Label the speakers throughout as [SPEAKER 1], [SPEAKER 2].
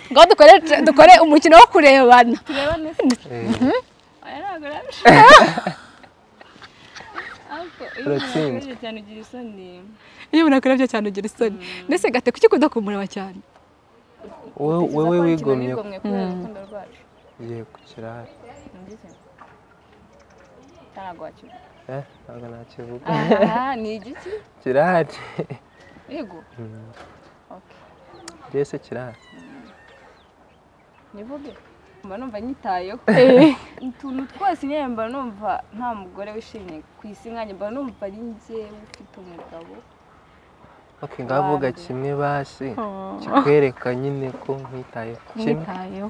[SPEAKER 1] ngo dukore umukino wo kurebana
[SPEAKER 2] turebane aya ntabwo
[SPEAKER 3] uratsinze
[SPEAKER 2] cyane ugira isoni
[SPEAKER 1] iyo umuntu akurebye cyane ugira isoni ndetse gate kuki ukunda kumureba cyane
[SPEAKER 3] wowe wigomye
[SPEAKER 2] kubera urukundo rwacu
[SPEAKER 3] yego kirahari
[SPEAKER 2] ntabwo wakivuga
[SPEAKER 3] ntabwo nakivuga
[SPEAKER 2] ni igiki
[SPEAKER 3] kirahari
[SPEAKER 2] yego
[SPEAKER 3] mbese kirahari
[SPEAKER 2] nivuge mba numva nyitayeho utuntu twose nyine mba numva nta mugore wishimye ku isi nkanjye mba numva ari njyewe ufite umugabo
[SPEAKER 3] ngavuga kimwe basi kikwereka nyine ko nkwitayeho
[SPEAKER 1] mwitayeho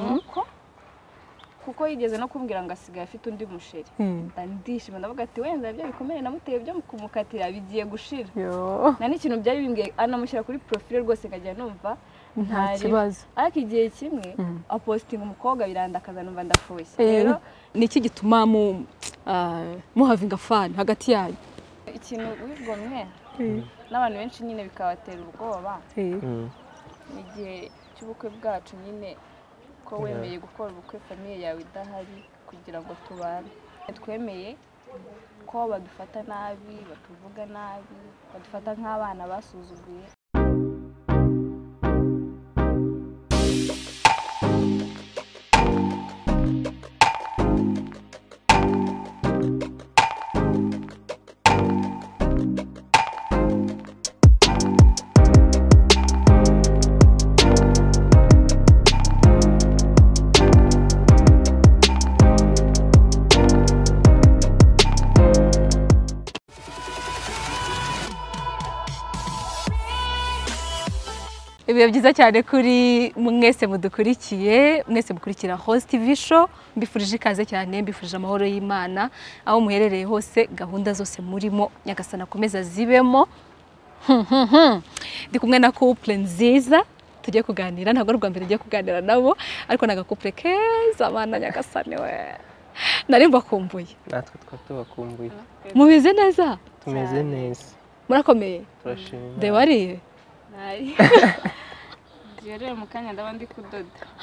[SPEAKER 2] kuko yigeze no kumbwira ngo asigaye afite undi musheri ndishima ndavuga ati wenda ibyo bikomeye namuteye byo kumukatira bigiye gushira nta n'ikintu byari bimbwiye anamushyira kuri profile rwose nkajya numva
[SPEAKER 1] nta kibazo
[SPEAKER 2] ariko igihe kimwe apostinga umukobwa birandakaza numva ndafushye rero
[SPEAKER 1] ni iki gituma muhavinga fan hagati yanyu
[SPEAKER 2] ikintu wigomwe n'abantu benshi nyine bikabatera ubwoba igihe cy'ubukwe bwacu nyine ko wemeye gukora ubukwe famiye yawe idahari kugira ngo tubane twemeye ko badufata nabi batuvuga nabi badufata nk'abana basuzuguye
[SPEAKER 1] ibihe byiza cyane kuri mwese mudukurikiye mwese mukurikira Host TV show mbifurije ikaze cyane mbifurije amahoro y'Imana aho muherereye hose gahunda zose murimo nyagasana komeza zibemo ndi kumwe na couple nziza tugiye kuganira ntabwo ari rwa mbere ngiye kuganira nabo ariko naga couple keza abana nyagasane we narimba kumbuye
[SPEAKER 3] natwe twatubakumbuye
[SPEAKER 1] mubize neza
[SPEAKER 3] tumeze neza
[SPEAKER 1] murakomeye
[SPEAKER 3] turashimira
[SPEAKER 1] ndewariye
[SPEAKER 2] rero mukanya ndaba ndi kudoda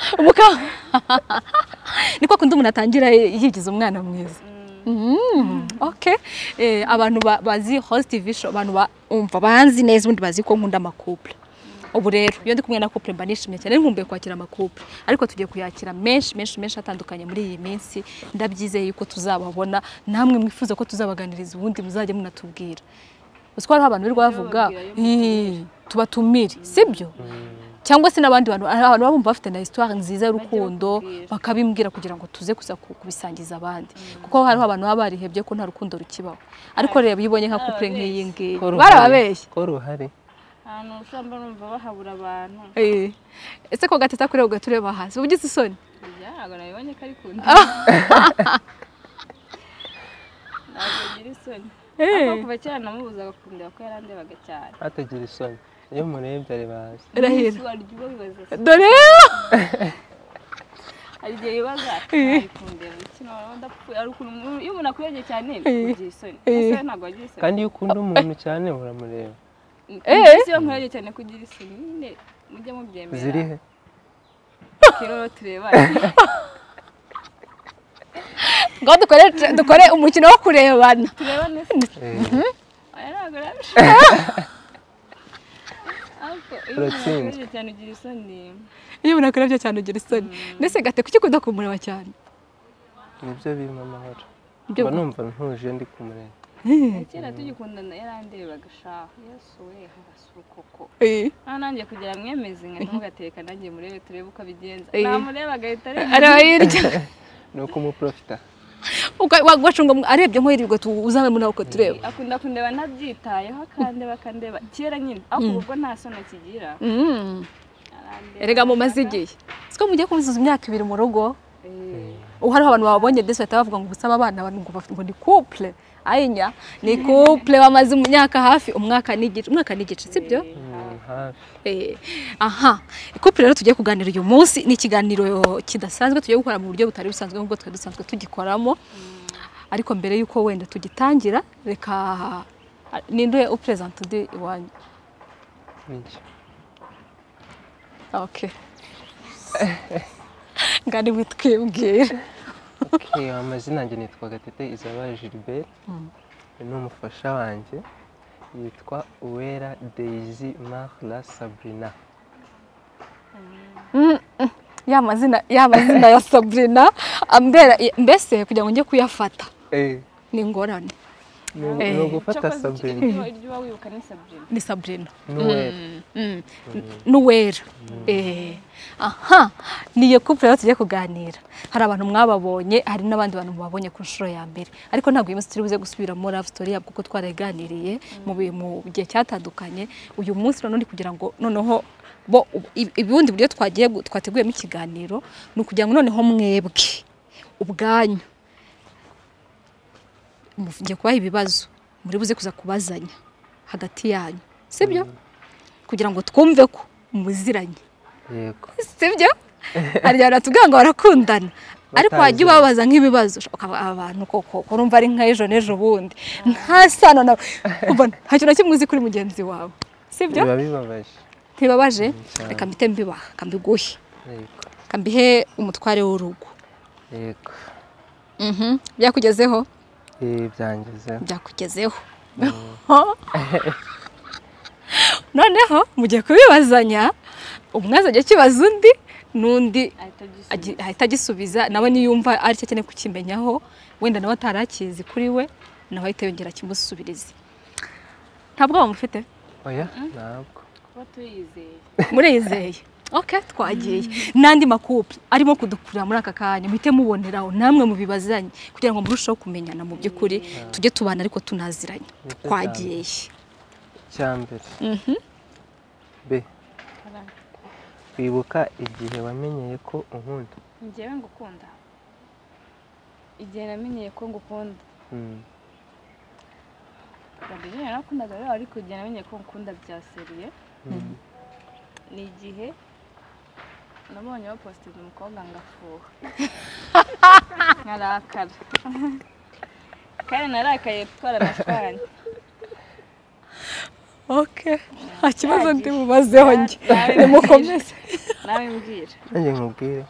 [SPEAKER 1] niko kundi umuntu atangira yigize umwana mwiza okay abantu bazi Host TV show abantu bumva banzi neza ubundi bazi ko nkunda amakouple ubu rero iyo ndi kumwe na couple mba nishimye cyane nkumbuye kwakira amakouple ariko tugiye kuyakira menshi atandukanye muri iyi minsi ndabyizeye yuko tuzababona namwe mwifuza ko tuzabaganiriza ubundi muzajye munatubwira uswara abantu biri bavuga tubatumire sibyo cyangwa se nabandi bantu bumva bafite na histoire nziza y'urukundo bakabimbwira kugira ngo tuze kuza kubisangiza abandi kuko hariho abantu baba barihebye ko nta rukundo rukibaho ariko reba yibonye nka couple nk'iyi ngiyi barababeshye
[SPEAKER 3] ko ruhari
[SPEAKER 2] ahantu ushamba numva bahabura abantu
[SPEAKER 1] ese ko gateta kureba ugatureba hasi ubugize isoni
[SPEAKER 2] ntabwo nabibonye ko ari kundi ntabwo gira isoni ariko kuva kera namubuzaga kundeba ko yarandebaga cyane
[SPEAKER 3] atagira isoni iyo murebye ari bazi
[SPEAKER 1] rahira
[SPEAKER 2] dore hari igihe bibaza ari kundeba ikino ndapfuye ari ukuntu iyo umuntu akurebye cyane ugira isoni ese ntabwo wagira isoni
[SPEAKER 3] kandi iyo ukunda umuntu cyane uramureba
[SPEAKER 2] iyo nkurebye cyane kugira isoni nyine mujye mubyemera
[SPEAKER 3] zirihe
[SPEAKER 2] kiroro tureba
[SPEAKER 1] ngo dukore umukino wo kurebana
[SPEAKER 2] turebane aya ntabwo
[SPEAKER 3] uratsinze
[SPEAKER 2] cyane ugira isoni
[SPEAKER 1] iyo umuntu akurebye cyane ugira isoni ndetse gate kuki ukunda kumureba cyane
[SPEAKER 3] nibyo birimo amahoro mba numva ntuje ndi kumureba
[SPEAKER 2] kera tugikundana yarandebaga shaho yasuye harasukoko nanjye kugira mwemeze nka ntugateka nanjye murebe turebe uko abigenza namureba agahita
[SPEAKER 1] areba hirya
[SPEAKER 3] ni ukumuprofita
[SPEAKER 1] wacunga arebye nko yirirwa uzabe muri uko tureba
[SPEAKER 2] akunda kundeba nabyitayeho akandeba kera nyine ariko ubwo nta soni akigira
[SPEAKER 1] erega mu mazigiye siko mugiye kumuzuza imyaka 2 mu rugo hariho abantu babonye ndetse bahita bavuga ngo gusaba abana ngo ni couple ayinya ni couple bamaze mu myaka hafi umwaka n'igice sibyo aha couple rero tugiye kuganira uyu munsi ni ikiganiro kidasanzwe tugiye gukora mu buryo butari busanzwe nk'ubwo twari dusanzwe tugikoramo ariko mbere yuko wenda tugitangira reka ninduye upresent undi iwanyu okay ngani witwibwira.
[SPEAKER 3] Okay, amazina yanjye nitwa Gatete Isabelle Gilbert. Ni umufasha wanjye yitwa Uwera Daisy Marla Sabrina.
[SPEAKER 1] Ya mazina ya Sabrina ambera mbese kugira ngo njye kuyafata ni ingorane.
[SPEAKER 3] Ni ugufata Sabrina.
[SPEAKER 2] Iryo wibuka ni Sabrina.
[SPEAKER 1] Ni Sabrina.
[SPEAKER 3] N'Uwera.
[SPEAKER 1] Aha, niyo couple rero tugiye kuganira. Hari abantu mwababonye, hari n'abandi bantu babonye ku nshuro ya mbere. Ariko ntabwo uyu munsi turi buze gusubira muri love story yabo kuko twaraganiriye mu gihe cyatandukanye. Uyu munsi none kugira ngo noneho bo ibibundi buryo twateguyemo ikiganiro ni ukugira ngo noneho mwebwe ubwanyu mugiye kubaha ibibazo muri buze kuza kubazanya hagati yanyu, sibyo? Kugira ngo twumve ko muziranye.
[SPEAKER 3] Yego.
[SPEAKER 1] Sibyo? Hari abantu ngo barakundana. Ariko wajya ubabaza nk'ibibazo abantu koko urumva ari nka ejo bundi. Nta sano nawe. Ubona ntacyo na kimwe uzi kuri mugenzi wawe. Sibyo?
[SPEAKER 3] Biba bibabaje.
[SPEAKER 1] Ntibabaje? Reka mbite mbibaha, kambiguhe.
[SPEAKER 3] Yego.
[SPEAKER 1] Kambihe umutware w'urugo.
[SPEAKER 3] Yego.
[SPEAKER 1] Byakugezeho?
[SPEAKER 3] Byangezeho.
[SPEAKER 1] Byakugezeho. Noneho mugiye kubibazanya, umwe azajya kibaza undi n'undi ahita agisubiza, nawe niyumva ari cyo akeneye kukimenyaho, wenda nawe atarakizi kuri we, nawe ahita yongera kimusubirize. Ntabwo bamufite?
[SPEAKER 3] Oya, ntabwo.
[SPEAKER 2] Kuba tuyizeye.
[SPEAKER 1] Mureyizeye. Okay, twagiye. Nandi makupe arimo kudukurira muri aka kanya, muhite muboneraho namwe mubibazanye kugira ngo murusheho kumenyana mu by'ukuri, tujye tubana ariko tunaziranye. Twagiye.
[SPEAKER 3] Cyambere. B. Wibuka igihe wamenyeye ko unkunda?
[SPEAKER 2] Njyewe ngukunda. Igihe namenyeye ko ngukunda. Babiri narakundaga rero ariko igihe namenyeye ko ngukunda bya seriye. Ni igihe nabonye bapostinze umukobwa ngafuha. Nkarakara. Kandi narakaye twaranashwanye.
[SPEAKER 1] Okay. Hakibazo ndi mubazeho nje. Nimukomeze.
[SPEAKER 2] Nawe mbwira.
[SPEAKER 3] Nanjye nkubwire.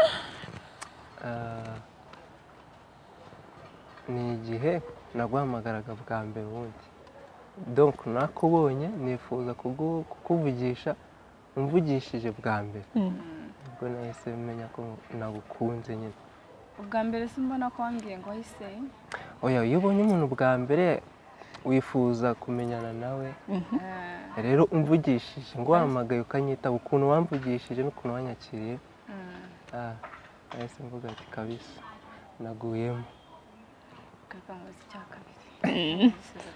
[SPEAKER 3] Ni igihe naguhamagaraga bwa mbere ubundi. Donc nakubonye nifuza kukuvugisha, umvugishije bwa mbere. Ubwo nahise menya ko nagukunze nyine.
[SPEAKER 2] Ubwa mbere simbona ko wambwiye ngo hise.
[SPEAKER 3] Oya, iyo ubonye umuntu bwa mbere wifuza kumenyana nawe. Rero umvugishije ngo wahamagaye ukanyita, ukuntu wamvugishije n'ukuntu wanyakiriye. Nahise mvuga ati kabisa naguyemo.
[SPEAKER 2] Kakangozi cya kabiri.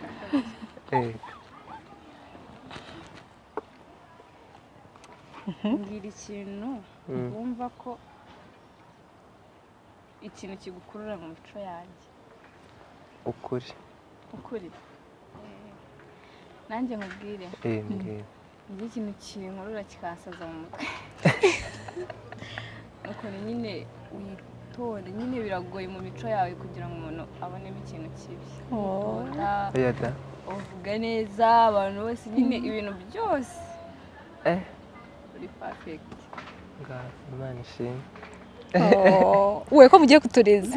[SPEAKER 2] Mbwira ikintu wumva ko ikintu kigukurura mu mico yanjye. Ukuri. Nanjye nkubwire.
[SPEAKER 3] Mbwira.
[SPEAKER 2] Njye ikintu kinkurura kikansaza mu mutwe. Ukuntu nyine witonda, nyine biragoye mu mico yawe kugira ngo umuntu abonemo ikintu kibi. Witonda, uvuga neza, abantu bose nyine ibintu byose. Uri perfect.
[SPEAKER 3] Imana ishimwe.
[SPEAKER 1] Wowe ko mugiye kuturiza.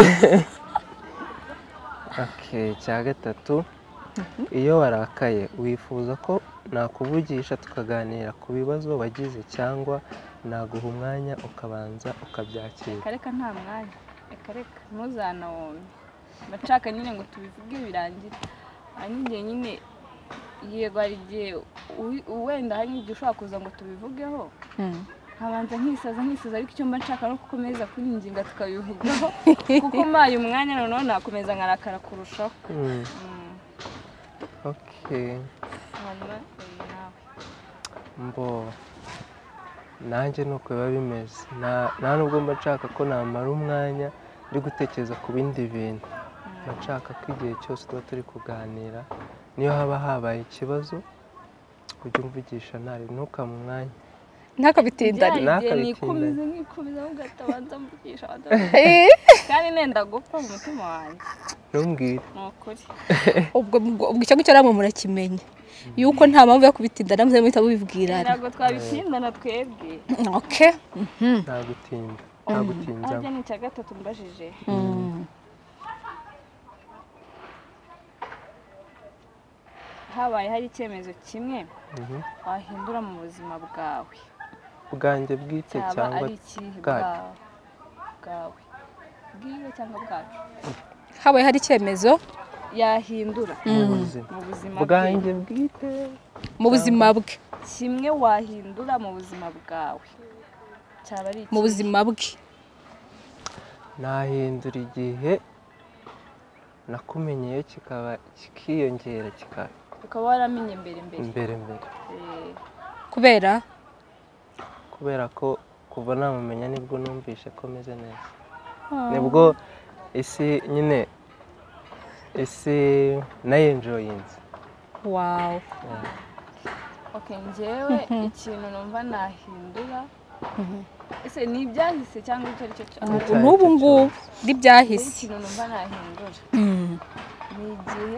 [SPEAKER 3] Okay, cya gatatu. Iyo warakaye wifuza ko nakuvugisha tukaganira ku bibazo wagize cyangwa naguha umwanya ukabanza ukabyakira?
[SPEAKER 2] Kareka nta mwanya. Kareka ntuzanawome. Bacaka nyine ngo tubivuge birangire. Anyigiye nyine yego ari gihe wenda hari igihe ushaka kuza ngo tubivugeho. Habanza nkisaza ariko icyo mba nshaka no gukomeza kunyinginga tukabivugaho kuko maye umwanya noneho nakomeza nkarakara kurushaho.
[SPEAKER 3] Okay.
[SPEAKER 2] Hanyuma
[SPEAKER 3] mbo nanjye nuko biba bimeze, nta nubwo mba nshaka ko namara umwanya ndi gutekereza ku bindi bintu. Mba nshaka ko igihe cyose tuba turi kuganira, niyo haba habaye ikibazo ujye umvugisha ntari ntukamu mwanya.
[SPEAKER 1] ntakabitindane
[SPEAKER 2] nikumize mugatabanza mvugisha kandi nenda gupfa mu mutima wanjye
[SPEAKER 3] ntumbwire
[SPEAKER 2] nukuri
[SPEAKER 1] ubwo icyo ngicyo namwe murakimenya yuko nta mpamvu yo kubitindana muze muhita mubibwirana
[SPEAKER 2] ntabwo twabitindana twebwe
[SPEAKER 1] okay
[SPEAKER 3] nta gutinda
[SPEAKER 2] ajya ni icya gatatu mbajije habaye hari icyemezo kimwe wahindura mu buzima bwawe
[SPEAKER 3] bwanjye bwite cyangwa
[SPEAKER 2] ari ikihe bwawe bwiwe cyangwa bwacu
[SPEAKER 1] habaye hari icyemezo
[SPEAKER 2] yahindura
[SPEAKER 3] mu buzima bwanjye bwite
[SPEAKER 1] mu buzima bwe
[SPEAKER 2] kimwe wahindura mu buzima bwawe cyaba ari
[SPEAKER 1] mu buzima bwe
[SPEAKER 3] nahindura igihe nakumenyeye kikiyongera
[SPEAKER 2] ukaba waramenye mbere
[SPEAKER 1] kubera
[SPEAKER 3] ko kuva namumenya nibwo numvishe ko meze neza nibwo isi nayenjoyinze
[SPEAKER 1] wow
[SPEAKER 2] okay njyewe ikintu numva nahindura ese ni ibyahise cyangwa icyo aricyo
[SPEAKER 1] n'ubu ngubu n'ibyahise
[SPEAKER 2] ikintu numva nahindura ni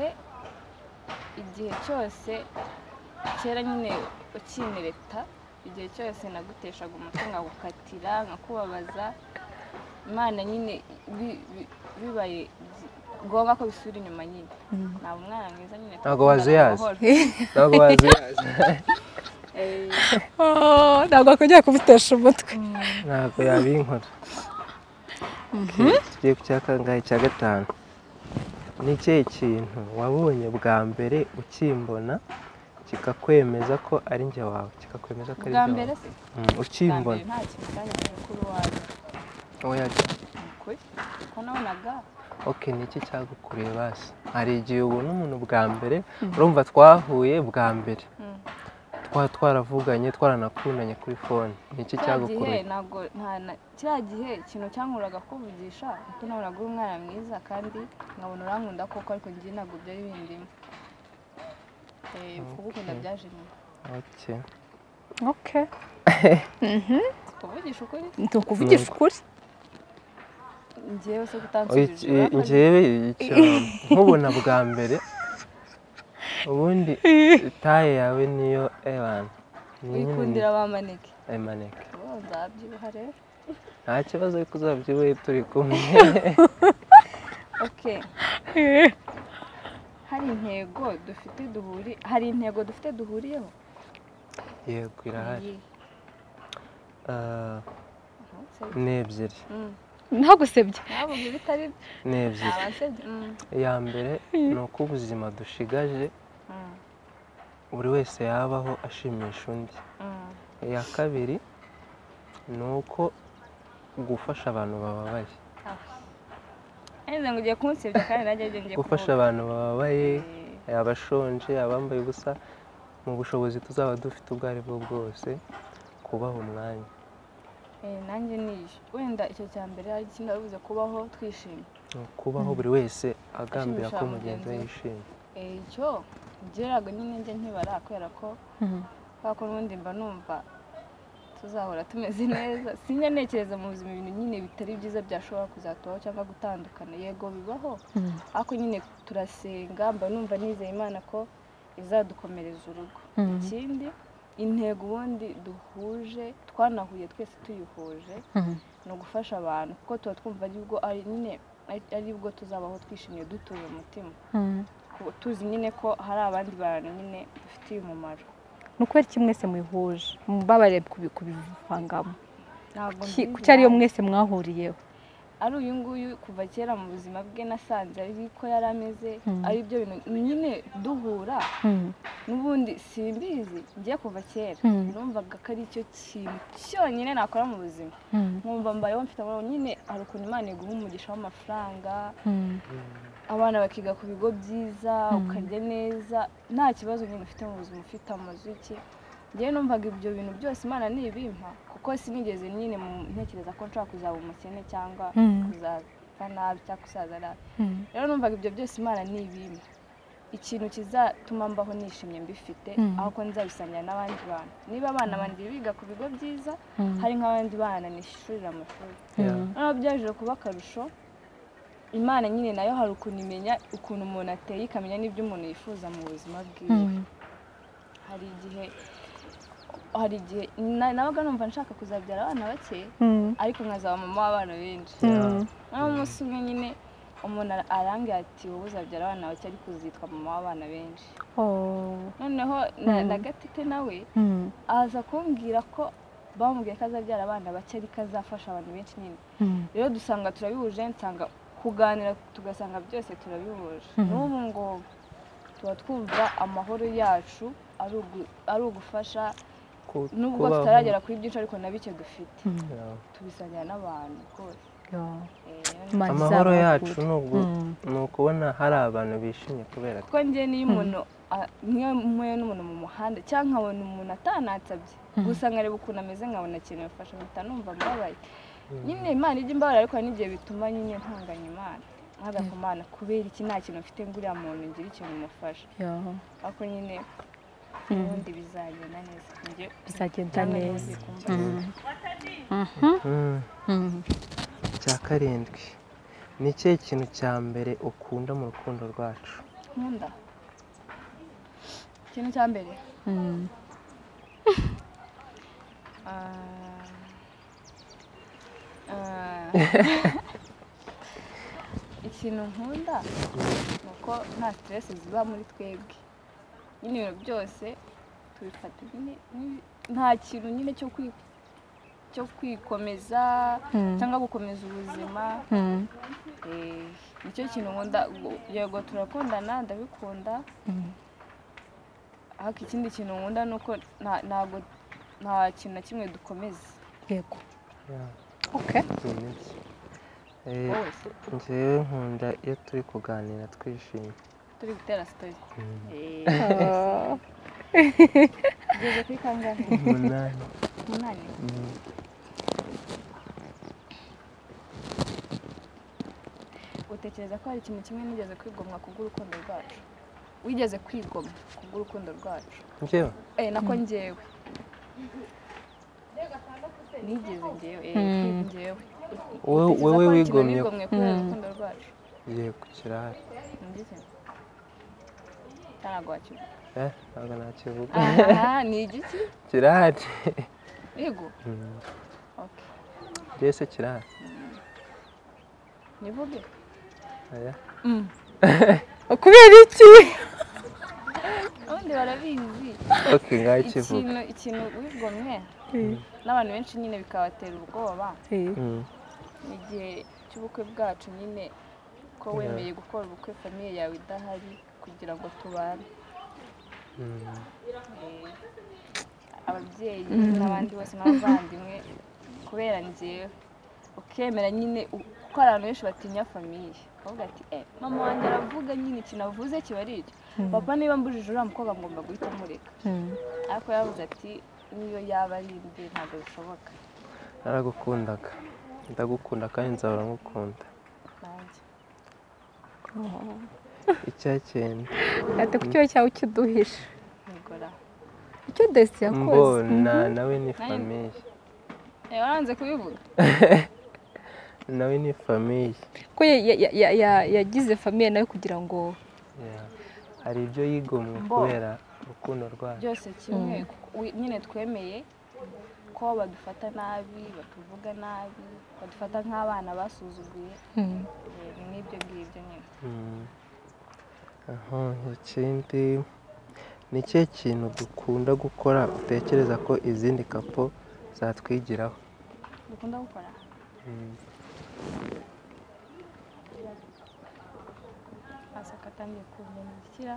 [SPEAKER 2] igihe cyose kera nyine ukinereta igihe cyose naguteshaga umutwe nkagukatira nkakubabaza imana nyine bibaye ngombwa ko bisubira inyuma nyine nta umwana mwiza nyine
[SPEAKER 3] ntabwo wazuyaza
[SPEAKER 1] ntabwo akongera kubitesha umutwe
[SPEAKER 3] ntabwo yabinkora tugiye ku cya kangahe cya gatanu ni ikihe kintu wabonye bwa mbere ukimbona kikakwemeza ko ari njye wawe kikakwemeza ko ari
[SPEAKER 2] bwa mbere se
[SPEAKER 3] ukimbona
[SPEAKER 2] nta kintu cyanyuze kuri wawe
[SPEAKER 3] oya
[SPEAKER 2] ko nabonaga
[SPEAKER 3] okay ni iki cyagukuriye basi hari igihe ubona umuntu bwa mbere urumva twahuye bwa mbere twaravuganye twaranakundanye kuri phone ni iki cyagukuriye
[SPEAKER 2] ntabwo kiriya gihe ikintu cyankuraga kuvugisha kuko nabonaga uri umwana mwiza kandi nkabona urankunda koko ariko njye ntabwo byari bindimo kugukunda byaje nyuma
[SPEAKER 1] okay
[SPEAKER 2] tukuvugisha ukuri
[SPEAKER 1] tukuvugisha ukuri
[SPEAKER 2] njyewe se kutansubiza
[SPEAKER 3] njyewe nkubona bwa mbere ubundi taye yawe niyo ebana
[SPEAKER 2] wikundira ba maneke
[SPEAKER 3] maneke
[SPEAKER 2] nzabyibuha rero
[SPEAKER 3] nta kibazo ariko uzabyibuhe turi kumwe
[SPEAKER 2] okay hari intego dufite duhuriyeho
[SPEAKER 3] yego irahari ni ebyiri
[SPEAKER 1] ntagusebye
[SPEAKER 2] ntabwo bitari
[SPEAKER 3] ni ebyiri iya mbere ni uko ubuzima dushigaje buri wese yabaho ashimisha undi iya kabiri ni uko gufasha abantu bababaye
[SPEAKER 2] ngo ugiye kunsebya kandi nanjye ngiye
[SPEAKER 3] gufasha abantu bababaye abashonje abambaye ubusa mu bushobozi tuzaba dufite ubwo ari bwo bwose kubaha umwanya
[SPEAKER 2] nanjye niyo wenda icyo cya mbere ari ikindi aravuze kubaho twishimye
[SPEAKER 3] kubaho buri wese agambira ko mugenzi we yishimye
[SPEAKER 2] icyo ngeraga nyine njye ntibara kubera ko n'ubundi mba numva tuzahora tumeze neza sinjya ntekereza mu buzima ibintu nyine bitari byiza byashobora kuzatubaho cyangwa gutandukana yego bibaho ariko nyine turasenga mba numva nizeye Imana ko izadukomereza urugo ikindi intego ubundi duhuje twanahuye twese tuyihuje ni ugufasha abantu kuko tuba twumva ari bwo tuzabaho twishimiye dutuje umutima tuzi nyine ko hari abandi bantu nyine dufitiye umumaro
[SPEAKER 1] ni ukubera iki mwese mwihuje mubabare kubivangamo kuki ariyo mwese mwahuriyeho
[SPEAKER 2] ari uyu nguyu kuva kera mu buzima bwe nasanze ariko yari ameze ari byo bintu nyine duhura n'ubundi simbizi ngiye kuva kera numvaga ko ari cyo kintu cyonyine nakora mu buzima nkumva mbayeho mfite amahoro nyine hari ukuntu Imana iguha umugisha w'amafaranga abana bakiga ku bigo byiza ukarya neza nta kibazo nyine ufite mu buzima ufite amazu iki njyewe numvaga ibyo bintu byose Imana nibimpa kuko sinigeze nyine ntekereza ko nshobora kuzaba umukene cyangwa kuzapfa nabi cyangwa kusaza nabi rero numvaga ibyo byose Imana nibimpa ikintu kizatuma mbaho nishimye mbifite aho ko nzabisangira n'abandi bantu. Niba abana banjye biga ku bigo byiza hari nk'abandi bana nishurira amashuri, noneho byaje kuba akarusho. Imana nyine nayo hari ukuntu imenya ukuntu umuntu ateye, ikamenya n'ibyo umuntu yifuza mu buzima bwiwe. hari igihe nabaga numva nshaka kuzabyara abana bake, ariko nkazaba mama w'abana benshi. noneho umunsi umwe nyine umuntu arambwira ati wowe uzabyara abana bake ariko uzitwa mama w'abana benshi. noneho na Gatete nawe aza kumbwira ko bamubwiye ko azabyara abana bake ariko azafasha abantu benshi nyine. rero dusanga turabihuje, nsanga kuganira tugasanga byose turabihuje. n'ubu ngo tuba twumva amahoro yacu ari ugufasha, nubwo tutaragera kuri byinshi ariko na bike dufite tubisangira n'abantu rwose.
[SPEAKER 3] amahoro yacu ni ukubona hari abantu bishimye kubera
[SPEAKER 2] kuko njye niyo umuntu nk'iyo mpuye n'umuntu mu muhanda cyangwa nkabona umuntu atanatsabye gusa nkareba ukuntu ameze nkabona ikintu yafasha mpita numva mbabaye. nyine Imana ijya imbabarira ariko hari n'igihe bituma nyine ntunganya Imana nkaga ku Mana kubera iki nta kintu mfite nguriya muntu ngira ikintu mufasha. ariko nyine ubundi bizagenda neza,
[SPEAKER 1] bizagenda neza.
[SPEAKER 3] Cya karindwi, ni ikihe kintu cya mbere ukunda mu rukundo rwacu?
[SPEAKER 2] nkunda ikintu cya mbere ikintu nkunda ni uko nta stress ziba muri twebwe. nyine ibintu byose tubifata nyine nta kintu nyine cyo kwikomeza cyangwa gukomeza ubuzima. nicyo kintu nkunda. yego turakundana ndabikunda, ariko ikindi kintu nkunda ni uko nta kintu na kimwe dukomeza.
[SPEAKER 1] yego
[SPEAKER 3] njyewe nkunda iyo turi kuganira twishimye,
[SPEAKER 2] turi gutera story. ugeze kuri kangahe?
[SPEAKER 3] 8.
[SPEAKER 2] utekereza ko hari ikintu kimwe nigeze kwigomwa kubw'urukundo rwacu? wigeze kwigomwa kubw'urukundo rwacu?
[SPEAKER 3] njyewe
[SPEAKER 2] nako njyewe nigeze njyewe
[SPEAKER 3] wowe wigomye
[SPEAKER 2] kubera urukundo rwacu?
[SPEAKER 3] yego kirahari.
[SPEAKER 2] ntabwo wakivuga?
[SPEAKER 3] ntabwo nakivuga.
[SPEAKER 2] ni igiki?
[SPEAKER 3] kirahari.
[SPEAKER 2] yego
[SPEAKER 3] byose kirahari.
[SPEAKER 2] nivuge?
[SPEAKER 1] kubera iki?
[SPEAKER 2] ubundi barabizi.
[SPEAKER 3] ngaho ikivuga.
[SPEAKER 2] ikintu wigomwe n'abantu benshi nyine bikabatera ubwoba. igihe cy'ubukwe bwacu nyine ko wemeye gukora ubukwe famiye yawe idahari kugira ngo tubane. ababyeyi n'abandi bose n'abavandimwe kubera njyewe ukemera nyine, kuko hari abantu benshi batinya famiye. bavuga ati mama wanjye aravuga nyine ikintu avuze kiba ari icyo. papa niba mbujije uriya mukobwa ngomba guhita mureka. ariko yavuze ati niyo yaba ari imbi ntabwo bishoboka.
[SPEAKER 3] naragukundaga, ndagukunda kandi nzahora ngukunda.
[SPEAKER 2] nanjye
[SPEAKER 3] Icyacyenda.
[SPEAKER 1] ate ku cyo cyawe kiduhisha?
[SPEAKER 2] nigora
[SPEAKER 1] icyo Desi yakoze.
[SPEAKER 3] mbona nawe ni famiye.
[SPEAKER 2] waranze kubivuga?
[SPEAKER 3] nawe ni famiye.
[SPEAKER 1] ko yagize famiye nawe kugira ngo
[SPEAKER 3] hari ibyo yigomwe kubera urukundo rwacu.
[SPEAKER 2] byose kimwe nyine twemeye ko badufata nabi, batuvuga nabi, badufata nk'abana basuzuguye. n'ibyo ngibyo nyine.
[SPEAKER 3] ikindi ni ikihe kintu dukunda gukora utekereza ko izindi kapo zatwigiraho?
[SPEAKER 2] dukunda gukora asaka atangiye kumenyekira.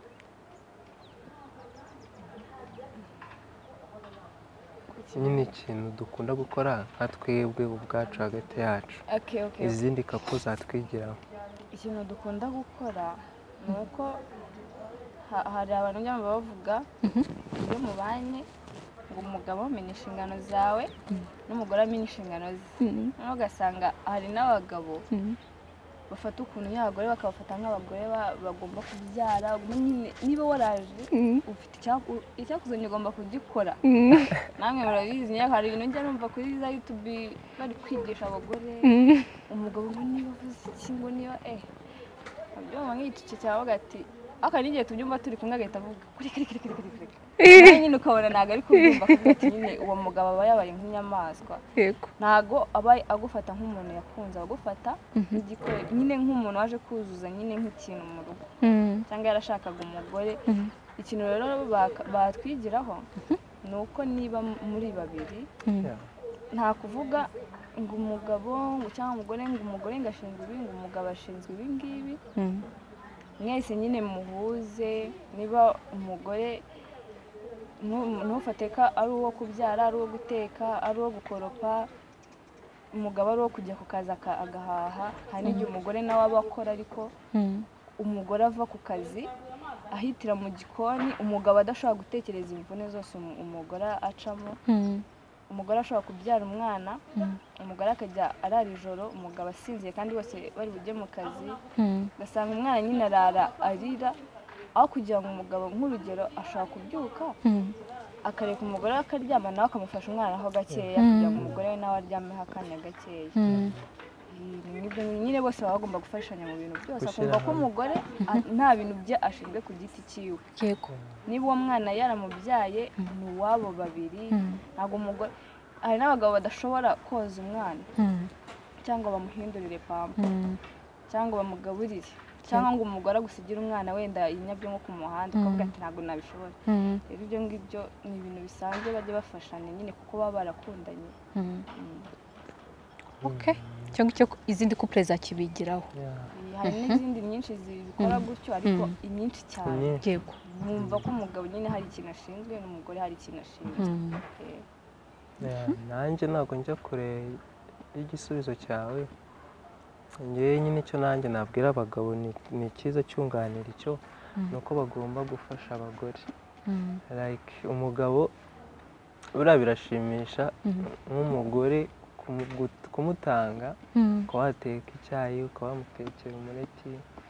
[SPEAKER 3] nyine ikintu dukunda gukora nka twebwe ubwacu hagati yacu, izindi kapo zatwigiraho.
[SPEAKER 2] ikintu dukunda gukora ni uko hari abantu njya bavuga iyo mubanye ngo umugabo amenya inshingano zawe n'umugore amenya inshingano ze. noneho ugasanga hari n'abagabo bafata ukuntu nyabagore bakabafata nk'abagore bagomba kubyara niba waraje ufite icyakuzanye ugomba kugikora namwe murabizi hari ibintu njya numva kuri za YouTube bari kwigisha abagore umugabo ngo niba uvuze iki ngo niba abyumva nk'igicece cyawe ati aka n'igihe tubyumva turi kumwe agahita avuga kuri nyine ukabona ntabwo ari kubyumva kuko ati nyine uwo mugabo aba yabaye nk'inyamaswa ntabwo aba agufata nk'umuntu yakunze agufata nyine nk'umuntu waje kuzuza nyine nk'ikintu mu rugo cyangwa yarashakaga umugore ikintu rero batwigiraho ni uko niba muri babiri nta kuvuga ngo umugabo ngo cyangwa umugore ngo umugore ngo ashinzwe ibi ngo umugabo ashinzwe ibi ngibi mwese nyine muhuze niba umugore ntufate ko ari uwo kubyara ari uwo guteka ari uwo gukoropa umugabo ari uwo kujya ku kazi agahaha hari n'igihe umugore nawe aba akora ariko umugore ava ku kazi ahitira mu gikoni umugabo adashobora gutekereza imvune zose umugore acamo umugore ashobora kubyara umwana umugore akajya arara ijoro umugabo asinziye kandi bose bari bujye mu kazi ugasanga umwana nyine arara arira aho kugira ngo umugabo nk'urugero ashobora kubyuka akareka umugore akaryama nawe akamufasha umwana aho gakeya kugira ngo umugore we nawe aryameho akanya gakeya nyine bose baba bagomba gufashanya mu bintu byose akumva ko umugore nta bintu bye ashinzwe ku giti cyiwe niba uwo mwana yaramubyaye ni uwabo babiri ntabwo umugore hari n'abagabo badashobora koza umwana cyangwa bamuhindurire pampa cyangwa bamugaburire cyangwa ngo umugore agusigire umwana wenda yinyabyo nko ku muhanda ukavuga ati ntabwo nabishobora rero ibyo ngibyo ni ibintu bisanzwe bajya bafashanya nyine kuko baba barakundanye
[SPEAKER 1] cyangwa icyo izindi couple zakibigiraho
[SPEAKER 2] hari n'izindi nyinshi zibikora gutyo ariko inyinshi cyane mwumva ko umugabo nyine hari ikintu ashinzwe n'umugore hari ikintu ashinzwe
[SPEAKER 3] nanjye ntabwo njya kure y'igisubizo cyawe ngewe nyine icyo nanjye nabwira abagabo ni icyiza cyunganira icyo ni uko bagomba gufasha abagore like umugabo buriya birashimisha nk'umugore kumutanga ukaba wateka icyayi ukaba wamutekera umureti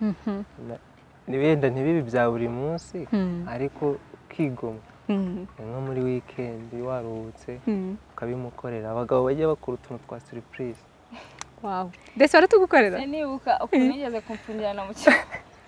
[SPEAKER 3] wenda ntibibi bya buri munsi ariko ukigomwa nko muri wikendi waruhutse ukabimukorera abagabo bajya bakora utuntu twa surprise
[SPEAKER 1] ndetse baratugukorera
[SPEAKER 2] nibuka ukuntu nigeze kumfungirana mu cyaro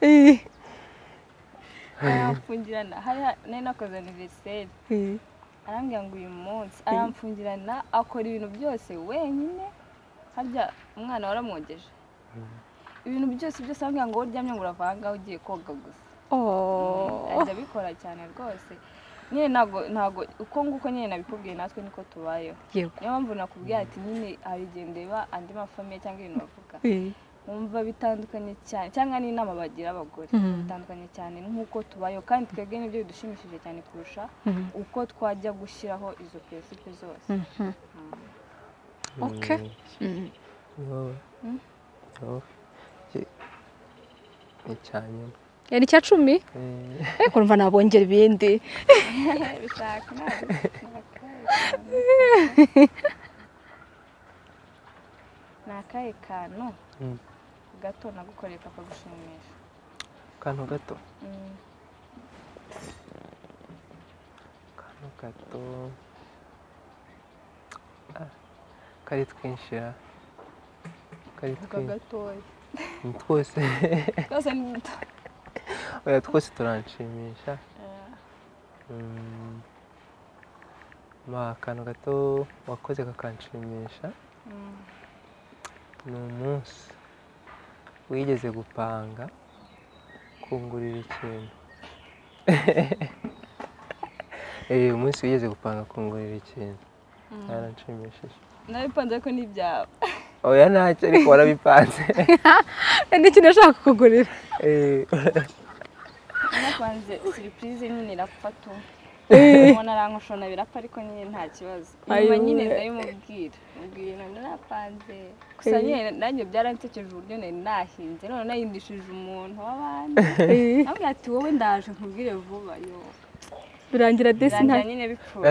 [SPEAKER 2] aramfungirana nari nakoze anniversaire arambwira ngo uyu munsi aramfungirana akora ibintu byose wenyine harya umwana waramwogeje ibintu byose arambwira ngo uryamye ngo uravanga ugiye koga gusa ajya abikora cyane rwose nyine ntabwo uko nguko nyine nabikubwiye natwe niko tubayeho niyo mpamvu nakubwiye ati nyine hari igihe ndeba andi mafamiye cyangwa ibintu bavuga wumva bitandukanye cyane cyangwa n'inama bagira abagore bitandukanye cyane nk'uko tubayeho kandi twebwe nibyo bidushimishije cyane kurusha uko twajya gushyiraho izo prinsipe zose
[SPEAKER 3] ni cyane
[SPEAKER 1] ni icya 10 kumva nabongera ibindi
[SPEAKER 2] bishaka nakaye kantu gato nagukoreye kakagushimisha
[SPEAKER 3] kantu gato kari twinshi kari
[SPEAKER 2] gatoya
[SPEAKER 3] twose
[SPEAKER 2] twose ni duto
[SPEAKER 3] oya twose turanshimisha akantu gato wakoze kakanshimisha ni umunsi wigeze gupanga kungurira ikintu umunsi wigeze gupanga kungurira ikintu yaranshimishije
[SPEAKER 2] nabipanze ko ni ibyawe
[SPEAKER 3] oya ntacyo ariko warabipanze
[SPEAKER 1] n'ikintu nashaka kukugurira
[SPEAKER 2] napanze surprise nyine irapfa ubona arankoshona birapfa ariko nyine nta kibazo nyuma nyine ndabimubwira mubwira narapanze gusa nyine nanjye byaransekeje uburyo nari nahinze none nahindishije umuntu w'abandi nabwira ati wowe ndaje nkubwire vuba yo
[SPEAKER 1] birangira desi nta
[SPEAKER 2] nyine bipfuye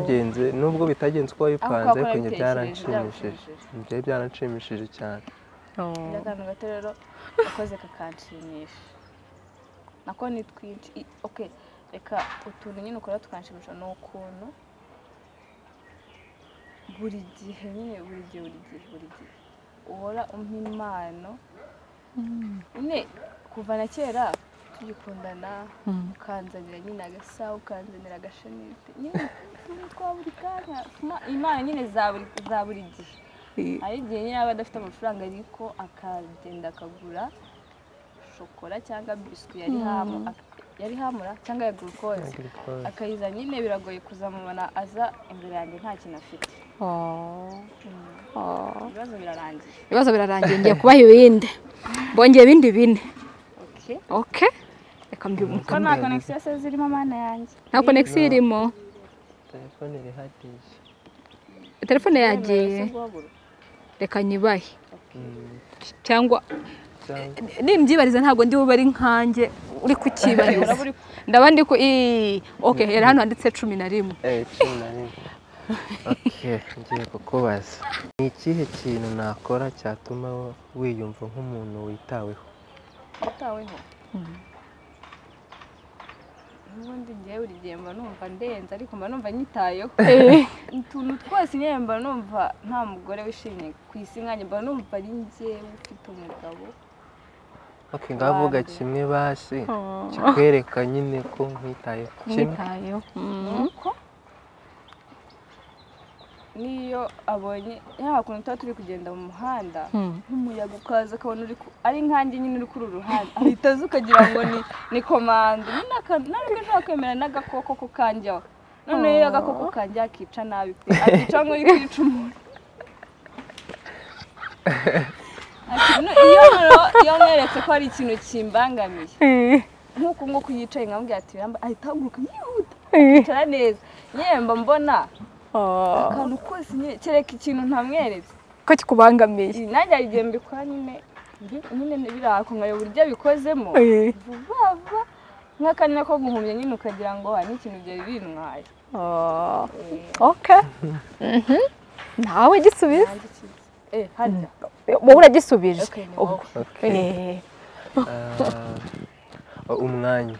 [SPEAKER 3] nubwo bitagenze uko wabipanze ariko njye byaranshimishije cyane
[SPEAKER 2] akantu gato rero gakoze kakanshimisha nako ni twinshi okay reka utuntu nyine ukora tukanshimisha ni ukuntu buri gihe uhora umpa impano nyine kuva na kera tugikundana ukanzanira nyine agasaha ukanzanira agashanete nyine twa buri kanya impano nyine za buri gihe hari igihe nyine aba adafite amafaranga ariko akagenda akagura shokora cyangwa biswi yari hamura cyangwa ya glucose akayiza nyine biragoye kuzamubona aza imbere yanjye nta kintu afite
[SPEAKER 1] ibibazo birarangiye ngiye kubaha ibindi bongeye ibindi bine okay reka mbyumve
[SPEAKER 2] ko nta connection se zirimo mana yanjye
[SPEAKER 1] nta connection irimo
[SPEAKER 3] telefone iri hadiye
[SPEAKER 1] telefone yagiye reka nyibahe cyangwa nimbyibariza ntabwo ndi bube ari nkanjye uri kukibariza ndaba ndi ku okay era hano handitse 11
[SPEAKER 3] 11 okay ngiye kukubaza ni ikihe kintu nakora cyatuma wiyumva nk'umuntu witaweho
[SPEAKER 2] ubundi ngiye buri gihe mba numva ndenze ariko mba numva nyitayeho utuntu twose nyine mba numva nta mugore wishimye ku isi nkanjye mba numva ari njyewe ufite umugabo
[SPEAKER 3] okay ngavuga kimwe basi kikwereka nyine ko nkwitayeho
[SPEAKER 2] nuko niyo abonye kuntu tuba turi kugenda mu muhanda nk'umuyaga ukaza akabona ari nkanjye nyine uri kuri uruhande ahita aza ukagira ngo ni komando ntabwo nshobora kwemera n'agakoko ko kanjyaho noneho iyo agakoko kanjye akica nabi pe akica nk'uri kwica umuntu iyo mweretse ko hari ikintu kimbangamiye nk'uko nguko yicaye nkambwira ati ahita ahaguruka yihuta yicara neza nyemba mbona akantu kose kereka ikintu ntamweretse
[SPEAKER 1] ko kikubangamiye
[SPEAKER 2] nanjye hari igihe mbikora nyine birako nkareba uburyo bikozemo vuba vuba nk'akanya ko guhumya nyine ukagira ngo hari n'ikintu byari bintwaye
[SPEAKER 1] okay nawe gisubiza
[SPEAKER 2] harya
[SPEAKER 1] wowe uragisubije
[SPEAKER 3] umwanya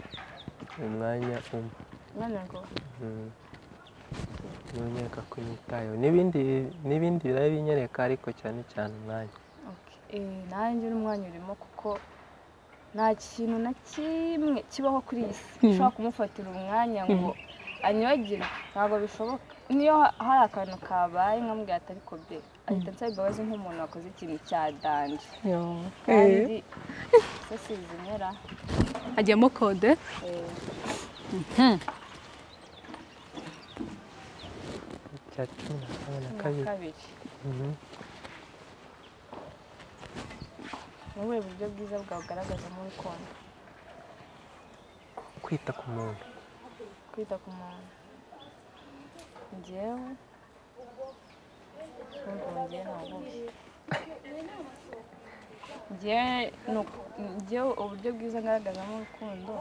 [SPEAKER 2] ngo
[SPEAKER 3] nyereka ko nyitayeho n'ibindi biraba binyereka ariko cyane umwanya
[SPEAKER 2] nanjye n'umwanya urimo kuko nta kintu na kimwe kibaho kuri iyi si ushobora kumufatira umwanya ngo anyibagirwe ntabwo bishoboka niyo hari akantu kabaye nkambwira ati ariko bye ahita nsaba imbabazi nk'umuntu wakoze ikintu cya danje kandi se sizimera
[SPEAKER 1] hagiyemo kode
[SPEAKER 3] cya 12
[SPEAKER 2] ni ubuhe buryo bwiza bwagaragazamo urukundo
[SPEAKER 3] kwita ku muntu
[SPEAKER 2] njyewe uburyo bwiza ngaragazamo urukundo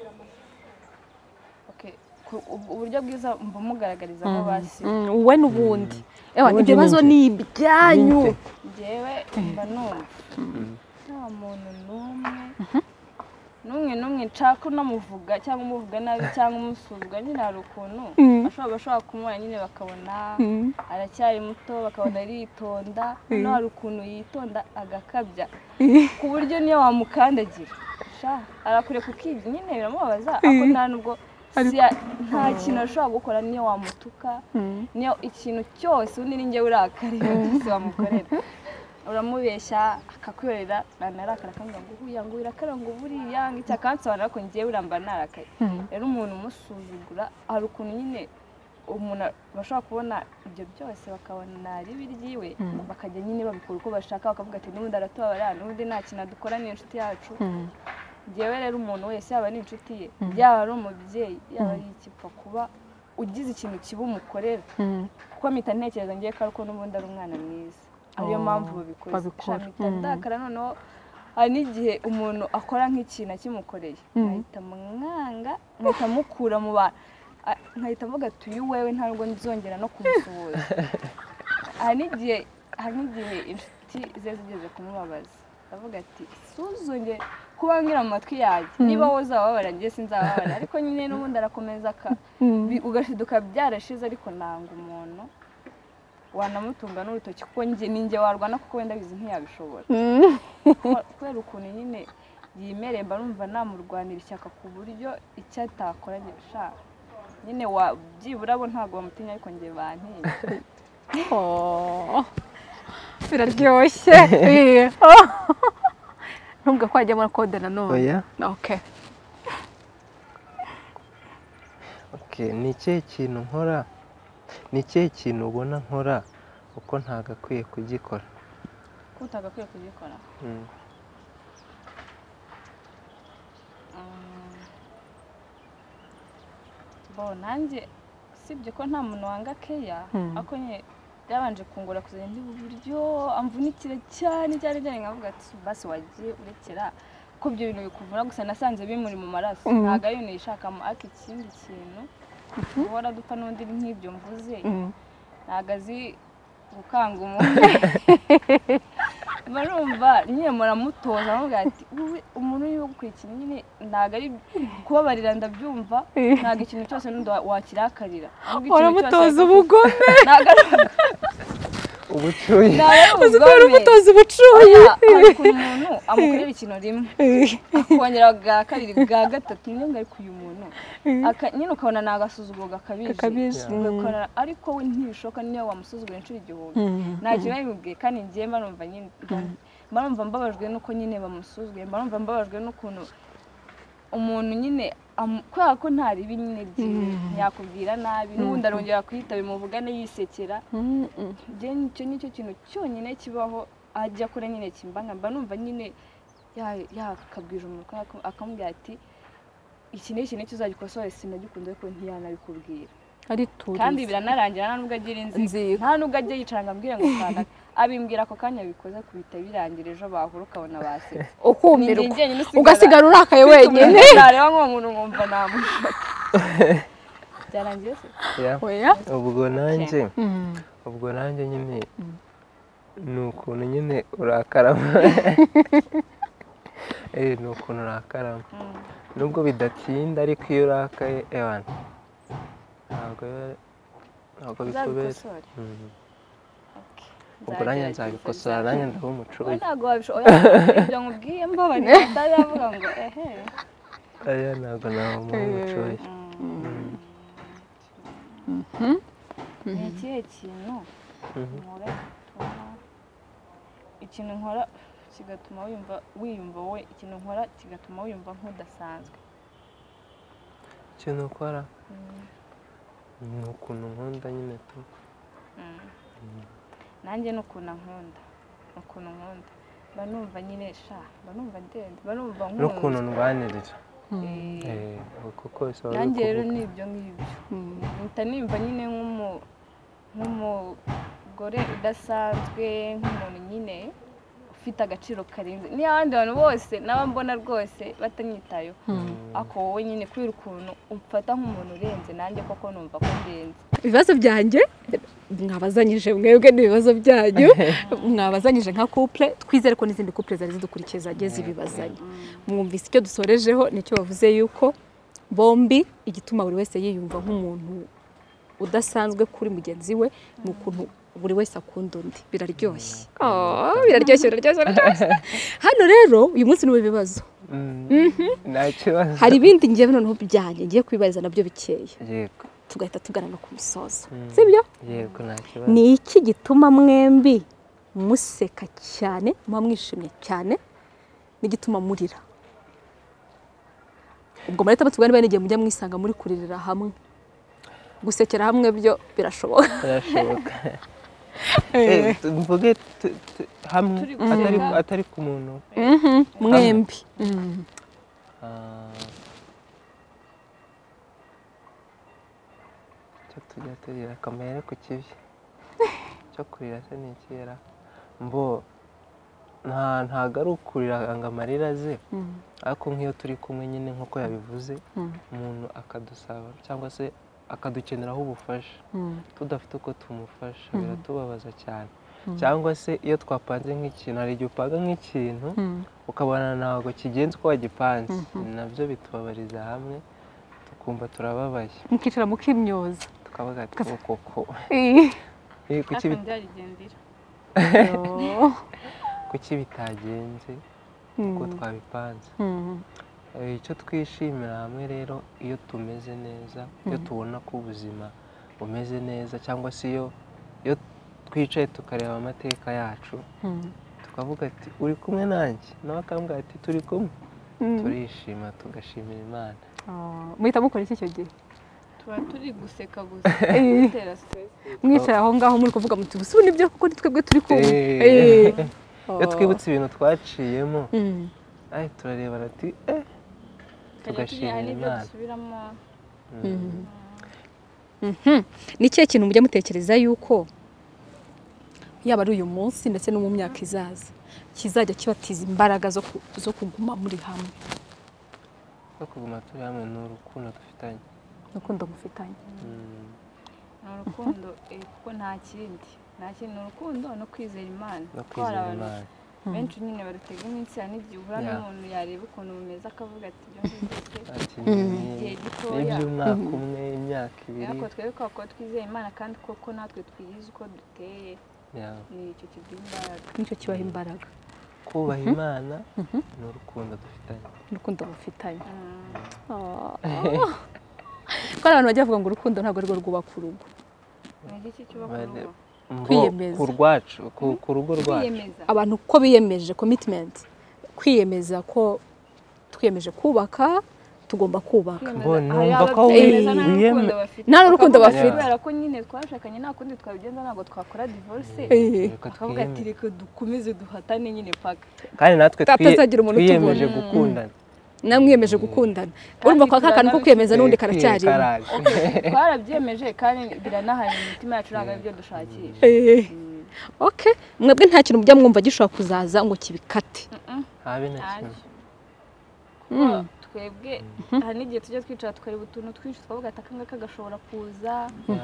[SPEAKER 2] uburyo bwiza mba mugaragarizamo basi
[SPEAKER 1] wowe n'ubundi ibyo bibazo ni ibyanyu
[SPEAKER 2] njyewe mba numva nta muntu n'umwe nshaka unamuvuga cyangwa umuvuga nabi cyangwa umusuzwa nyine hari ukuntu bashobora kumubona nyine bakabona aracyari muto bakabona aritonda noneho hari ukuntu yitonda agakabya ku buryo niyo wamukandagira arakureka ukiga nyine biramubabaza ako nta nubwo nta kintu ashobora gukora niyo wamutuka niyo ikintu cyose undi ni njyewe urakareba byose wamukorera uramubeshya akakwerera narakara akambwira ngo huya ngo irakara ngo buriya ngicyo akansobanura ko njyewe uramba narakaye rero umuntu umusuzugura hari ukuntu nyine umuntu bashobora kubona ibyo byose bakabona ari biryiwe bakajya nyine babikora uko bashaka bakavuga ati n'ubundi aratubabarira n'ubundi nta kintu dukora n'inshuti yacu njyewe rero umuntu wese yaba ari inshuti ye yaba ari umubyeyi yaba ari ikipfa kuba ugize ikintu kiba umukorera kuko mpita ntekereza ngiye ko ariko n'ubundi ari umwana mwiza ariyo mpamvu babikoze mpita ndakara noneho hari n'igihe umuntu akora nk'ikintu akimukoreye nkahita mwanga nkahita mukura mu bantu nkahita mvuga ati uyu wewe ntabwo nzongera no kumusuhuza hari n'igihe inshuti inshuti ze zigeze kumubabaza avuga ati suzunge kubambwira mu matwi yanjye niba wowe uzababara njye sinzababara ariko nyine n'ubundi arakomeza ugashiduka byarashize ariko nanga umuntu wanamutunga n'urutoki kuko ninjye warwana kuko wenda bizi ntiyabishobora kubera ukuntu nyine yimereye mba numva namurwanira ishyaka ku buryo icyo atakora gishaka nyine byibura bo ntabwo bamutinya ariko njye bantinya
[SPEAKER 1] biraryoshye nubwo ko wajya muri kode nanone
[SPEAKER 3] ni ikihe kintu nkora ni ikihe kintu ubona nkora uko ntagakwiye kugikora
[SPEAKER 2] ko utagakwiye kugikora nanjye sibye ko nta muntu wanga keya ariko nyine byabanje kungura kuzana indi buryo amvunikira cyane nkavuga ati basi wagiye urekera ko ibyo bintu bikuvura gusa nasanze bimuri mu maraso ntabwo ari ibintu yishakamo ariko ikindi kintu guhora dupfa n'undi nk'ibyo mvuze ntabwo azi gukanga umuntu barumva nyine muramutoza avuga ati umuntu uri gukurikira nyine ntabwo ari kubabarira ndabyumva ntabwo ikintu cyose n'undi wakirakarira
[SPEAKER 1] uramutoza ubugome
[SPEAKER 3] ubucuyi
[SPEAKER 1] uzi ko uramutoza ubucuyi
[SPEAKER 2] hari ukuntu umuntu amukorera ikintu rimwe akongera bwa kabiri bwa gatatu nyine ngo ariko uyu muntu nyine ukabona ni agasuzuguro gakabije ariko we ntibishoboka niyo wamusuzugura inshuro igihumbi nta kintu yabimubwiye kandi ngiye mba numva mbabajwe n'uko nyine bamusuzuguye mba numva mbabajwe n'ukuntu umuntu nyine kubera ko nta ribi nyine ntiyakubwira nabi n'ubundi arongera kwita bimuvugane yisekera icyo nicyo kintu cyonyine kibaho ajya akora nyine kimbanga mba numva nyine yakabwije umuntu akamubwira ati iki n'iki uzagikosore sinagikunze ariko ntiyanabikubwira kandi biranarangira nta nubwo agira inzira nta nubwo ajya yicara ngo ambwire ngo kanda abimbwira ako kanya bikoze kubita birangira ejo bahura ukabona basetse
[SPEAKER 1] ukumirwa ugasigara urakaye wenyine
[SPEAKER 2] nareba nk'uwo muntu nkumva namushaka byarangiye se
[SPEAKER 3] ubwo nanjye nyine ni ukuntu nyine urakarama ni ukuntu urakarama nubwo bidatinda ariko iyo urakaye ntabwo bikubera ubwo nanjye nzabikosora nanjye ndaba umucuruzi
[SPEAKER 2] ntabwo wabishobora ibyo nkubwiye mbabarira ndayavuga ngo
[SPEAKER 3] aya ntabwo naba umucuruzi
[SPEAKER 2] ni ikihe kintu nkora ikintu nkora kigatuma wiyumva wowe ikintu nkora kigatuma wiyumva nk'udasanzwe
[SPEAKER 3] ikintu ukora ni ukuntu nkunda nyine tu
[SPEAKER 2] nanjye n'ukuntu nkunda mba numva nyine mba numva ndende mba numva nkunda
[SPEAKER 3] n'ukuntu ndwanirira kuko
[SPEAKER 2] nanjye rero ni ibyo ngibyo mpita nimva nyine nk'umugore udasanzwe nk'umuntu nyine ufite agaciro karenze niyo abandi bantu bose n'aba mbona rwose batanyitayeho ako wowe nyine kubera ukuntu umfata nk'umuntu urenze nanjye koko numva ko ndenze
[SPEAKER 1] ibibazo byanjye mwabazanyije mwebwe n'ibibazo byanyu mwabazanyije nka couple twizere ko n'izindi couple zari zidukurikiye zagiye zibibazanye mwumvise icyo dusorejeho nicyo bavuze yuko bombi igituma buri wese yiyumva nk'umuntu udasanzwe kuri mugenzi we ni ukuntu buri wese akunda undi biraryoshye biraryoshye hano rero uyu munsi ni ibibazo hari ibindi ngewe noneho byanjye ngiye kwibariza nabyo bikeya
[SPEAKER 3] yego
[SPEAKER 1] tugahita tugana no ku musozo sibyo
[SPEAKER 3] yego nta kibazo
[SPEAKER 1] ni iki gituma mwembi museka cyane muba mwishimye cyane n'igituma murira ubwo muri leta tugana n'igihe mujya mwisanga muri kuririra hamwe gusekera hamwe byo birashoboka
[SPEAKER 3] mvuge hamwe atari ku muntu
[SPEAKER 1] mwembi
[SPEAKER 3] tujya turira kamere ku kibi cyo kurira se ni ikera ntabwo ari ukurira ngo amarira aze ariko nk'iyo turi kumwe nyine nk'uko yabivuze umuntu akadusaba cyangwa se akadukeneraho ubufasha tudafite uko tumufasha biratubabaza cyane cyangwa se iyo twapanze nk'ikintu hari igihe upanga nk'ikintu ukabona ntabwo kigenze uko wagipanze nabyo bitubabariza hamwe tukumva turababaye
[SPEAKER 1] mukicara mukimyoza
[SPEAKER 3] tukavuga ati koko kuki bitagenze uko twabipanze. Icyo twishimira hamwe rero iyo tumeze neza, iyo tubona ko ubuzima bumeze neza, cyangwa se iyo twicaye tukareba amateka yacu tukavuga ati uri kumwe nanjye, nawe akambwira ati turi kumwe, turishima tugashimira Imana.
[SPEAKER 1] muhita mukora iki icyo gihe?
[SPEAKER 2] tuba turi guseka gusa gutera stress,
[SPEAKER 1] mwicaye aho ngaho muri kuvuga muti gusa ubu nibyo kuko twebwe turi kumwe.
[SPEAKER 3] Iyo twibutse ibintu twaciyemo turarebana ati tugashimira Imana.
[SPEAKER 1] Ni ikihe kintu mujya mutekereza yuko yaba ari uyu munsi ndetse no mu myaka izaza kizajya kibatiza imbaraga zo kuguma muri hamwe?
[SPEAKER 3] Zo kuguma turi hamwe ni urukundo dufitanye.
[SPEAKER 1] Urukundo mufitanye.
[SPEAKER 2] Ni urukundo kuko nta kindi ni urukundo no kwizera Imana.
[SPEAKER 3] No kwizera Imana.
[SPEAKER 2] Benshi nyine barutega iminsi n'igihe uhura n'umuntu yareba ukuntu bumeze akavuga ati ibyo
[SPEAKER 3] igihe gitoya n'umwaka umwe, imyaka ibiri,
[SPEAKER 2] ariko twebwe ko twizeye Imana kandi koko natwe twiyizi uko duteye, nicyo kiduha imbaraga,
[SPEAKER 1] nicyo kibaha imbaraga.
[SPEAKER 3] Kubaha Imana ni urukundo dufitanye.
[SPEAKER 1] Urukundo mufitanye. Ko abantu bajya bavuga ngo urukundo ntabwo ari rwo rwubaka urugo.
[SPEAKER 2] Ni igiki cyubaka urugo?
[SPEAKER 1] Kwiyemeza.
[SPEAKER 3] Ku rwacu, ku rugo rwacu.
[SPEAKER 1] Abantu ko biyemeje commitment, kwiyemeza ko twiyemeje kubaka, tugomba kubaka.
[SPEAKER 3] Numva ko wiyemeza
[SPEAKER 1] nta n'urukundo bafite.
[SPEAKER 2] Kubera ko nyine twashakanye nta kundi twabigenza, ntabwo twakora divorce. Akavuga ati reka dukomeze duhatane nyine paka.
[SPEAKER 3] Kandi natwe twiyemeje gukundana.
[SPEAKER 1] Namwiyemeje gukundana. Urumva ko akantu ko kwiyemeza n'undi karacyari.
[SPEAKER 2] Twarabyemeje kandi biranahari mu mitima yacu ntabwo aribyo dushakisha.
[SPEAKER 1] Okay, mwebwe nta kintu mujya mwumva gishobora kuzaza ngo kibikate.
[SPEAKER 3] Habe na kimwe.
[SPEAKER 2] Twebwe hari n'igihe tujya twicara tukareba utuntu twinshi twavuga ati akangaka gashobora kuza.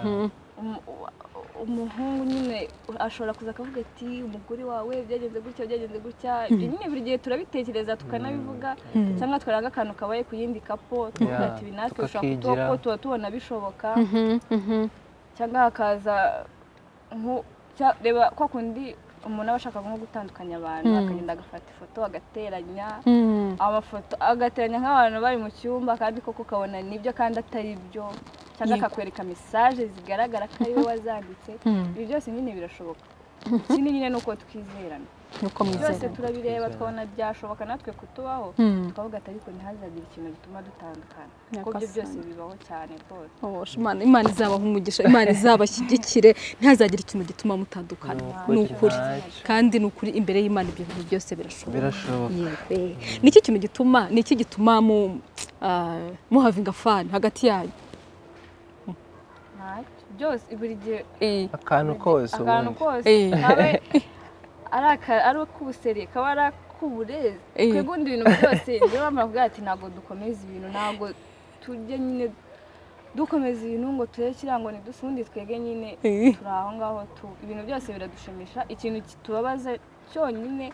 [SPEAKER 2] Umuhungu nyine ashobora kuza akavuga ati umugore wawe byagenze gutya, ibyo nyine buri gihe turabitekereza tukanabivuga, cyangwa twaranga akantu kabaye ku yindi kapo tuvuga ati ibi natwe ushobora kuba tuba tubona bishoboka, cyangwa hakaza reba kwa kundi umuntu aba ashaka nko gutandukanya abantu, akagenda agafata ifoto agateranya amafoto, agateranya nk'abantu bari mu cyumba kandi koko ukabona nibyo kandi atari byo, cyangwa akakwereka message zigaragara ko ari we wazanditse. Ibi byose nyine birashoboka. Ikindi nyine ni uko twizerana, byose turabireba twabona byashoboka natwe kutubaho, tukavuga ati ariko ntihazagire ikintu gituma dutandukana, kuko ibyo byose bibaho cyane rwose.
[SPEAKER 1] Imana izabaha umugisha, Imana izabashyigikire, ntihazagire ikintu gituma mutandukana. Ni ukuri kandi ni ukuri imbere y'Imana ibyo bintu byose birashoboka. Ni iki kintu gituma, ni iki gituma muhavinga fun hagati yanyu?
[SPEAKER 2] Byose buri gihe
[SPEAKER 3] akantu kose
[SPEAKER 2] abe ari ak'ubuseri kaba ari ak'uburezi, twebwe ubundi ibintu byose niyo bamara ati ntabwo dukomeza ibintu, ntabwo tujye nyine dukomeza ibintu ngo turebe kirango ntidusundi, twebwe nyine turi aho ngaho, ibintu byose biradushimisha. Ikintu kitubabaza cyonyine,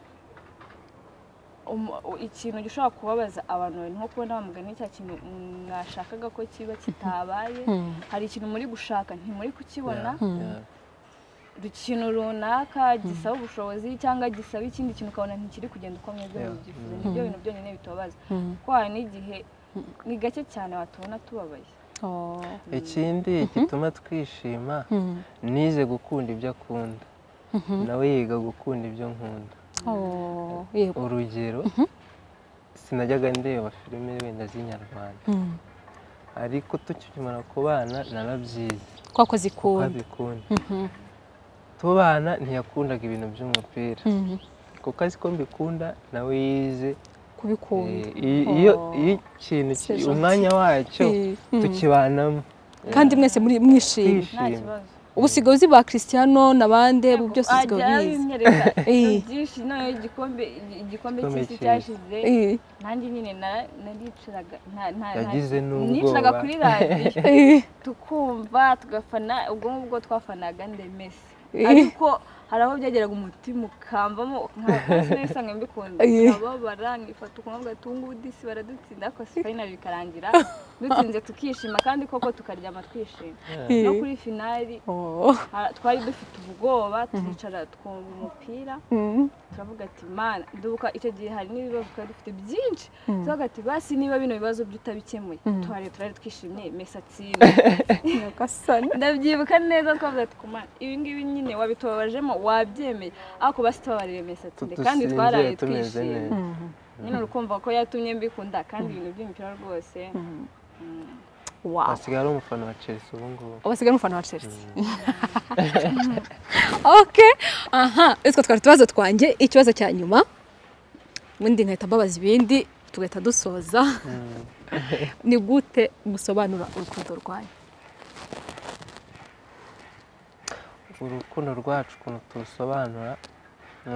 [SPEAKER 2] ikintu gishobora kubabaza abantu nko kubona bamugana cya kintu mwashakaga ko kiba kitabaye, hari ikintu muri gushaka ntimuri kukibona, ikintu runaka gisaba ubushobozi cyangwa gisaba ikindi kintu ukabona ntikiri kugenda uko mwebwe mubyifuza. Nibyo bintu byonyine bitubabaza, kuko hari n'igihe ni gake cyane watubona tubabaye.
[SPEAKER 3] Ikindi gituma twishima, nize gukunda ibyo akunda, nawe yiga gukunda ibyo nkunda. Urugero, sinajyaga ndeba filime wenda z'inyarwanda, ariko tukimara kubana narabyize
[SPEAKER 1] ko zikunda.
[SPEAKER 3] Tubana ntiyakundaga ibintu by'umupira, kuko azi ko mbikunda, nawe yize
[SPEAKER 1] kubikunda.
[SPEAKER 3] Iyo ikintu umwanya wacyo tukibanamo
[SPEAKER 1] kandi mwese mwishimye. Ubu sigaye uzi ba Cristiano n'abande byose sigaye bizi.
[SPEAKER 2] Byinshi no igikombe cy'isi cyashize, nanjye nyine naricaraga
[SPEAKER 3] yagize n'ubwoba,
[SPEAKER 2] nicaraga kuri radio tukumva tugafana, ubwo twafanaga nde Messi, ariko hari aho byageraga umutima ukambamo nkaho mbikunda nkababara nkifata ukumva tungu disi baradutsinda ariko finali bikarangira dutsinze tukishima kandi koko tukaryama twishima no kuri finali twari dufite ubwoba turicara twumva umupira turavuga ati mana ndubuka icyo gihe hari n'ibibazo twari dufite byinshi tuvuga ati basi niba bino bibazo byutabikemuye turari twishimye Messi atsinda ndabyibuka neza twavuga ati kumana ibi ngibi nyine wabitobajemo wabyemeye ariko basi tubabarire Messi atsinda kandi twaraye twishimye nyine urukumva ko yatumye mbikunda kandi ibintu by'imipira rwose
[SPEAKER 1] wow
[SPEAKER 3] asigaye ari umufana wa Chelsea ubu ngubu
[SPEAKER 1] asigaye umufana wa Chelsea okay aha ese twari tubazo twanjye ikibazo cya nyuma ubundi nkahita mbabaza ibindi tugahita dusoza ni gute gusobanura urukundo rwanyu
[SPEAKER 3] urukundo rwacu ukuntu turusobanura ni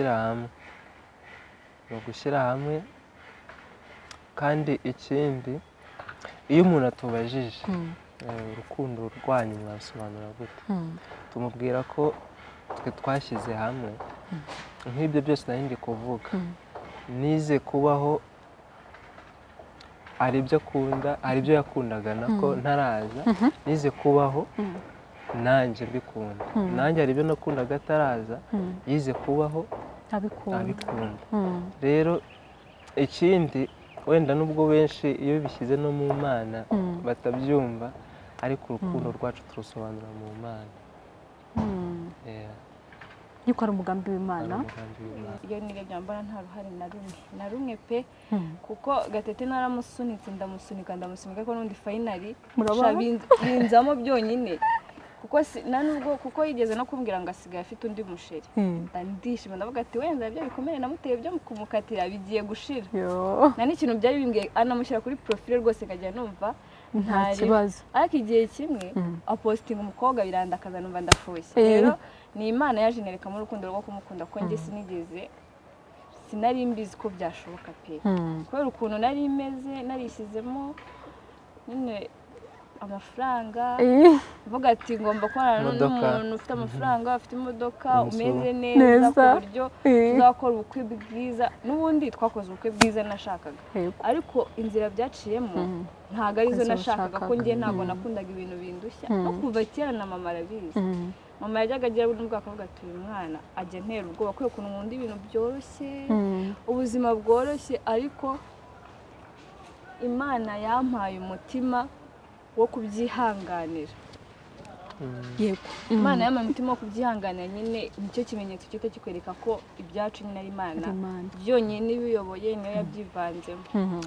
[SPEAKER 3] ugushyira hamwe kandi ikindi iyo umuntu atubajije urukundo rwanyu mwasobanura gute tumubwira ko twe twashyize hamwe nk'ibyo byose nari ndi kuvuga nize kubaho hari ibyo akunda hari ibyo yakundaga nako ntaraza nize kubaho nanjye mbikunda nanjye hari ibyo nakundaga ataraza yize kubaho abikunda rero ikindi wenda nubwo benshi iyo bishyize no mu Mana batabyumva ariko urukundo rwacu turusobanura mu Mana
[SPEAKER 1] yuko ari umugambi w'Imana
[SPEAKER 2] iyo nirebye mbona nta ruhare na rumwe pe kuko Gatete naramusunitse ndamusunika ko n'undi finali binzamo byonyine kuko yigeze no kumbwira ngo asigaye afite undi musheri ndishima ndavuga ati wenda byo bikomere namuteye byo kumukatira bigiye gushira na n'ikintu byari bimbwiye anamushyira kuri profile rwose nkajya numva
[SPEAKER 1] nta kibazo
[SPEAKER 2] ariko igihe kimwe apostinga umukobwa birandakaza numva ndafushye rero ni Imana yajenereka mu rukundo rwo kumukunda ko njye sinari mbizi ko byashoboka pe kubera ukuntu nari imeze narishyizemo nyine amafaranga mvuga ati ngomba kubana n'umuntu ufite amafaranga ufite imodoka umeze neza ku buryo tuzakora ubukwe bwiza n'ubundi twakoze ubukwe bwiza nashakaga ariko inzira byaciyemo ntago arizo nashakaga ko njye ntago nakundaga ibintu bindushya no kuva kera na mama arabizi mama yajyaga agira n'ubwo akavuga ati uyu mwana ajya ntera ubwoba kuko ukuntu nkunda ibintu byoroshye ubuzima bworoshye ariko Imana yampaye umutima wo kubyihanganira
[SPEAKER 1] yego
[SPEAKER 2] Imana yampaye umutima wo kubyihanganira nyine nicyo kimenyetso cyo kikwereka ko ibyacu nyine ari Imana byonyine ibiyoboye niyo yabyivanzemo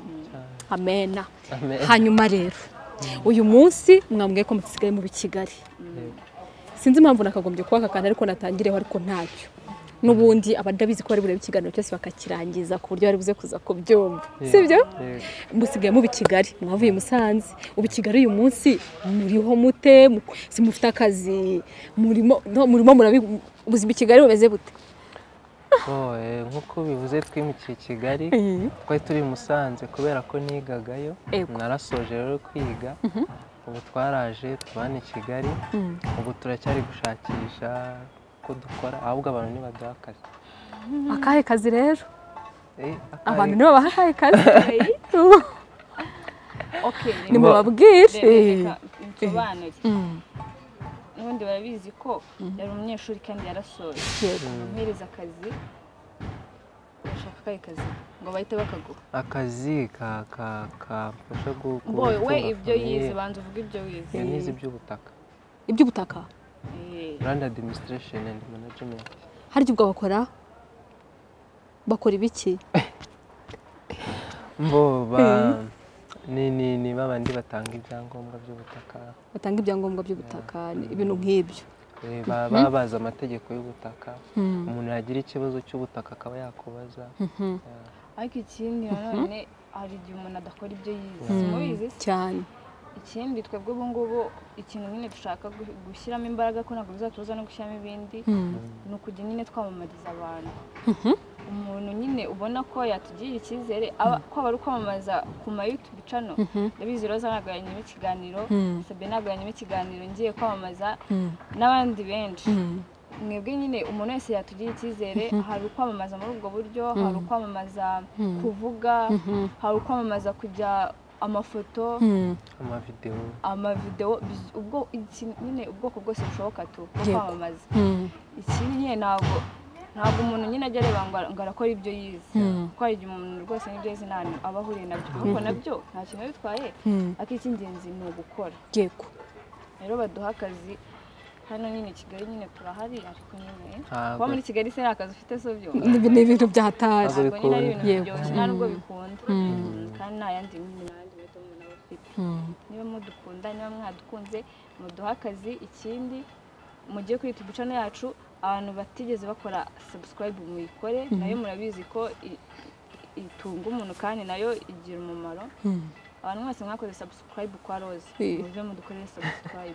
[SPEAKER 1] amena hanyuma rero uyu munsi mwambwiye ko musigaye mu Kigali sinzi impamvu nakagombye kuba akakana ariko natangireho ariko ntacyo n'ubundi abandabizi ko bari burebe ikiganiro cyose bakakirangiza ku buryo bari buze kuza kubyumva sibyo musigaye mu Kigali mwavuye Musanze ubu Kigali uyu munsi muriho mute simufite akazi murimo ubuzima Kigali bumeze bute
[SPEAKER 3] nkuko bivuze twimikiye Kigali twari turi Musanze kubera ko nigagayo narasoje rero kwiga ubu twaraje tubane Kigali ubu turacyari gushakisha ko dukora ahubwo abantu nibaduha akazi
[SPEAKER 1] akahe kazi rero abantu nibo baha akahe kazi nimubabwire
[SPEAKER 2] n'ubundi barabizi ko yari umunyeshuri kandi yarasoje ampereza akazi urashaka akahe kazi ngo bahite bakaguha
[SPEAKER 3] akazi kamfasha
[SPEAKER 2] we ibyo yize banza uvuga ibyo wize
[SPEAKER 3] nize
[SPEAKER 1] iby'ubutaka
[SPEAKER 3] Land Administration and Management
[SPEAKER 1] harya ubwo bakora ibiki
[SPEAKER 3] ni babandi batanga ibyangombwa by'ubutaka
[SPEAKER 1] ibintu nk'ibyo
[SPEAKER 3] babaza amategeko y'ubutaka umuntu yagira ikibazo cy'ubutaka akaba yakubaza
[SPEAKER 2] ariko ikindi nanone hari igihe umuntu adakora ibyo yize
[SPEAKER 1] cyane
[SPEAKER 2] ikindi twebwe ubu ngubu ikintu nyine dushaka gushyiramo imbaraga ko ntabwo bizatubuza no gushyiramo ibindi ni ukujya nyine twamamariza abantu umuntu nyine ubona ko yatugirira icyizere ko aba ari ukwamamaza ku ma YouTube channel ndabizi Roza ntabwo yanyuma ikiganiro Sabine ntabwo yanyuma ikiganiro ngiye kwamamaza n'abandi benshi mwebwe nyine umuntu wese yatugira icyizere hari ukwamamaza muri ubwo buryo hari ukwamamaza kuvuga hari ukwamamaza kujya amafoto amavideo ubwo nyine ubwoko bwose bushoboka tu kwamamaza ikindi nyine ntabwo umuntu nyine ajya areba ngo arakora ibyo yize kuko hari igihe umuntu rwose n'ibyo yize nta aba ahuriye nabyo kuko nabyo nta kintu bitwaye ariko icy'ingenzi ni ugukora
[SPEAKER 1] yego
[SPEAKER 2] rero baduha akazi hano nyine Kigali nyine turahari ariko nyine kuba muri Kigali se akazi ufite so byo
[SPEAKER 1] ni ibintu byataje
[SPEAKER 2] ntabwo nyine ari ibintu biryoshye nta nubwo bikunda kandi nta yandi nyine n'abandi bahita umuntu aba afite niba mudukunda niba mwadukunze muduha akazi ikindi mugiye kuri YouTube channel yacu abantu batigeze bakora subscribe muyikore nayo murabizi ko itunga umuntu kandi nayo igira umumaro abantu mwese mwakoze subscribe kwa Rose muve mudukorere subscribe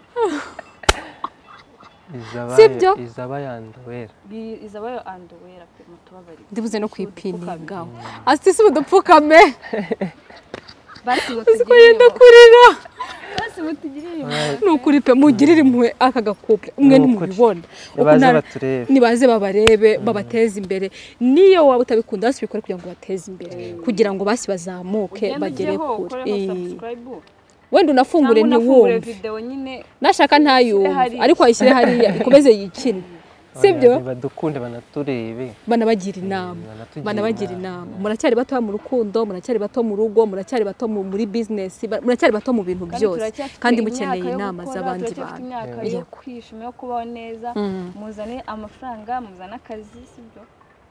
[SPEAKER 3] Izabayo
[SPEAKER 2] Underwear pe mutubabari
[SPEAKER 1] ndibuze no kwipiningaho asti si budupfukame
[SPEAKER 2] basi
[SPEAKER 1] yenda kurira
[SPEAKER 2] basi mutugirire
[SPEAKER 1] nukuri pe mugirire impuhwe aka gakupe umwe nimubibona nibaze babarebe babateze imbere niyo waba utabikunda hasi bikore kugira ngo bateze imbere kugira ngo basi bazamuke bagere kure wenda unafungure ntiwumve
[SPEAKER 2] video nyine
[SPEAKER 1] nashaka ntayumve ariko ayishyire hariya ikomeze yikine sibyo
[SPEAKER 3] badukunde banaturebe
[SPEAKER 1] banabagira inama muracyari bato mu rukundo muracyari bato mu rugo muracyari bato muri business muracyari bato mu bintu byose kandi mukeneye inama z'abandi bantu
[SPEAKER 2] yo kwishima yo kubaho neza muzane amafaranga muzana akazi sibyo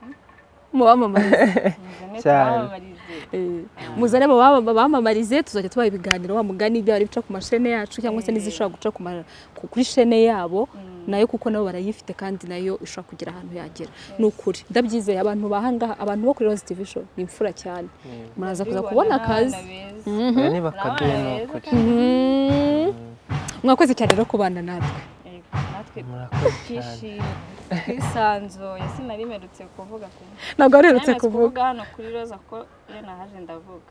[SPEAKER 1] muzane bamamarize tuzajya tubaha ibiganiro wa mugani ibyo bari bica ku mashene yacu cyangwa se n'izishobora guca kuri shene yabo nayo kuko nabo barayifite kandi nayo ishobora kugira ahantu yagera n'ukuri ndabyizeye abantu bahangaha abantu bo kuri Rose TV show ni imfura cyane muraza kuza kubona akazi mwakoze cyane rero kubana natwe
[SPEAKER 2] kwisanzuye sinarimerutse kuvuga
[SPEAKER 1] ntabwo arerutse kuvuga
[SPEAKER 2] hano kuri Roza ko nahaje ndavuga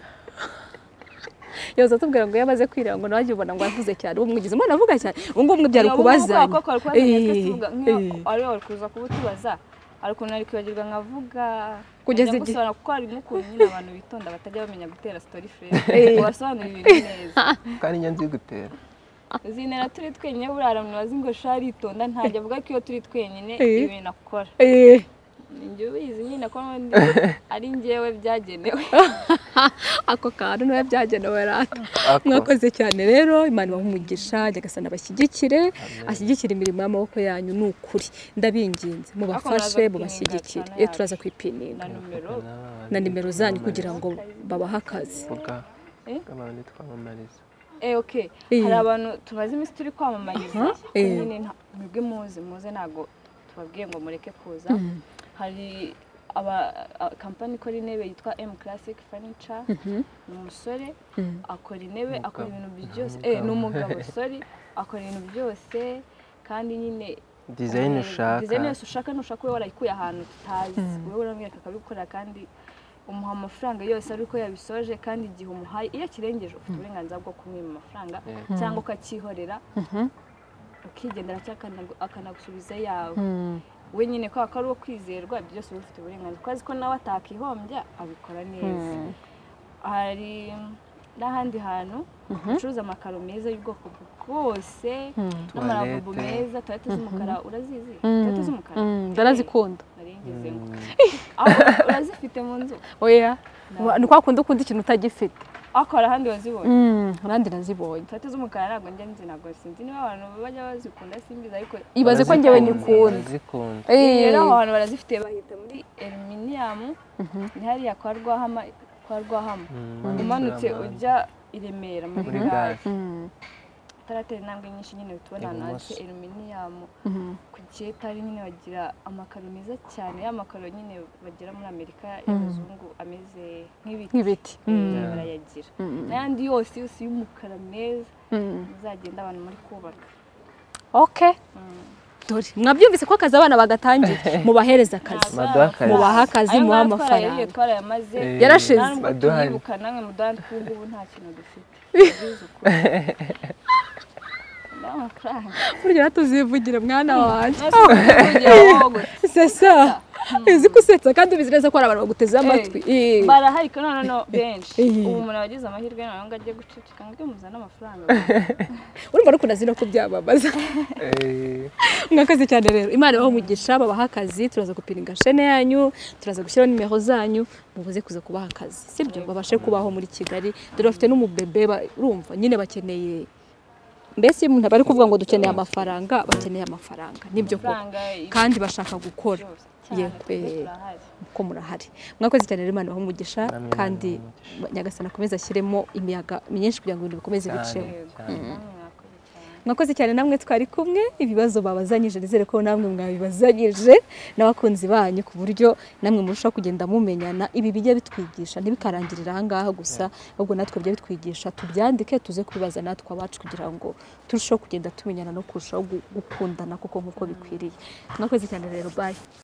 [SPEAKER 1] yoza tubwira ngo yamaze kwirira ngo naje ubona ngo avuze cyane umwigize mwana avuga cyane ngo umwe byari kubazanya
[SPEAKER 2] ari wari kuza kubutubaza ariko nari kwibagirwa nkavuga
[SPEAKER 1] kugeza
[SPEAKER 2] igihe kuko hari n'ukuntu nyine abantu bitonda batajya bamenya gutera story frame wasobanura ibintu neza
[SPEAKER 3] kandi nyanzi gutera
[SPEAKER 2] zinera turi twenyine burara mu bazi ngo shari itonda ntajya avuga ko iyo turi twenyine ibintu akora njye ubizi nyine ko ari njyewe byagenewe
[SPEAKER 1] ako kantu niwe byagenewe rata mwakoze cyane rero Imana ibahumugisha Nyagasani abashyigikire ashyigikira imirimo y'amaboko yanyu n'ukuri ndabinginze mubafashe mubashyigikire turaza kwipininga na nimero zanyu kugira ngo babahe akazi
[SPEAKER 3] abantu twamamariza
[SPEAKER 2] okay hari abantu tumaze iminsi turi kwamamariza nyine mwebwe muze ntago tubabwiye ngo mureke kuza hari kampani ikora intebe yitwa M Classic Furniture ni umusore akora intebe akora ibintu byose ni umugabo sorry akora ibintu byose kandi nyine
[SPEAKER 3] design
[SPEAKER 2] ushaka nushaka we warayikuye ahantu tutazi wewe uramwereka akabikora kandi umuha amafaranga yose ariko yabisoje kandi igihe umuhaye iyo kirengeje ufite uburenganzira bwo kumwima amafaranga cyangwa ukakihorera ukigendera cyangwa akanagusubiza yawe we nyine ko ari uwo kwizerwa byose bifite uburenganzira kwazi ko nawe atakihombya abikora neza hari n'ahandi hantu ucuruza amakaro meza y'ubwoko bwose n'amaravubu meza toilette z'umukara urazizi toilette z'umukara
[SPEAKER 1] ndarazikunda
[SPEAKER 2] narengeze ngo urazifite mu nzu
[SPEAKER 1] oya ni kwa kundi ukunda ikintu utagifite
[SPEAKER 2] akora handi wazibonye
[SPEAKER 1] abandi nazibonye
[SPEAKER 2] toilette z'umukara ntabwo njya nzi ntabwo sinzi niba abantu bajya bazikunda simbiza ariko
[SPEAKER 1] ibaze ko njyewe nikunda
[SPEAKER 2] rero aho hantu barazifite bahita muri aluminium ni hariya kwa Rwahama umanutse ujya i Remera muri gare taratera intambwe nyinshi nyine tubona hano hasi aluminium ku cyetari nyine bagira amakaro meza cyane y'amakaro nyine bagira muri Amerika y'abazungu ameze
[SPEAKER 1] nk'ibiti
[SPEAKER 2] barayagira n'andi yose y'umukara meza muzagenda abantu muri kubaka
[SPEAKER 1] okay dore mwabyumvise ko akazi abana bagatangira mubahereza akazi mubaha akazi muha amafaranga
[SPEAKER 2] twarayamaze
[SPEAKER 1] yarashize
[SPEAKER 2] baduharuka namwe mudandi kubu nta kintu dufite amafaranga
[SPEAKER 1] burya tuzivugira mwana wanjye
[SPEAKER 2] nasi
[SPEAKER 1] sesa uzi ko usetsa kandi ubizi neza ko hari abantu baguteze amatwi
[SPEAKER 2] barahari ko noneho benshi ubu umuntu wagize amahirwe noneho ngo ajye guceceka ngo muzane amafaranga
[SPEAKER 1] urumva no kunazi no kubyamamaza mwakoze cyane rero Imana ibahe umugisha babaha akazi turaza gupiringa shene yanyu turaza gushyiraho nimero zanyu mubuze kuza kubaha akazi sibyo babashe kubaho muri Kigali dore bafite n'umubebe urumva nyine bakeneye mbese umuntu bari kuvuga ngo dukeneye amafaranga bakeneye amafaranga nibyo koko kandi bashaka gukora ko murahari mwakoze cyane rero Imana ibahe umugisha kandi Nyagasani akomeze ashyiremo imiyaga myinshi kugira ngo ibintu bikomeze biceho mwakoze cyane namwe twari kumwe ibibazo babazanyije nizere ko namwe mwabibazanyije n'abakunzi banyu ku buryo namwe murushaho kugenda mumenyana ibi bijya bitwigisha ntibikarangirira aha ngaha gusa ahubwo natwe bijya bitwigisha tubyandike tuze kubibaza natwe abacu kugira ngo turusheho kugenda tumenyana no kurushaho gukundana kuko nk'uko bikwiriye mwakoze cyane rero bye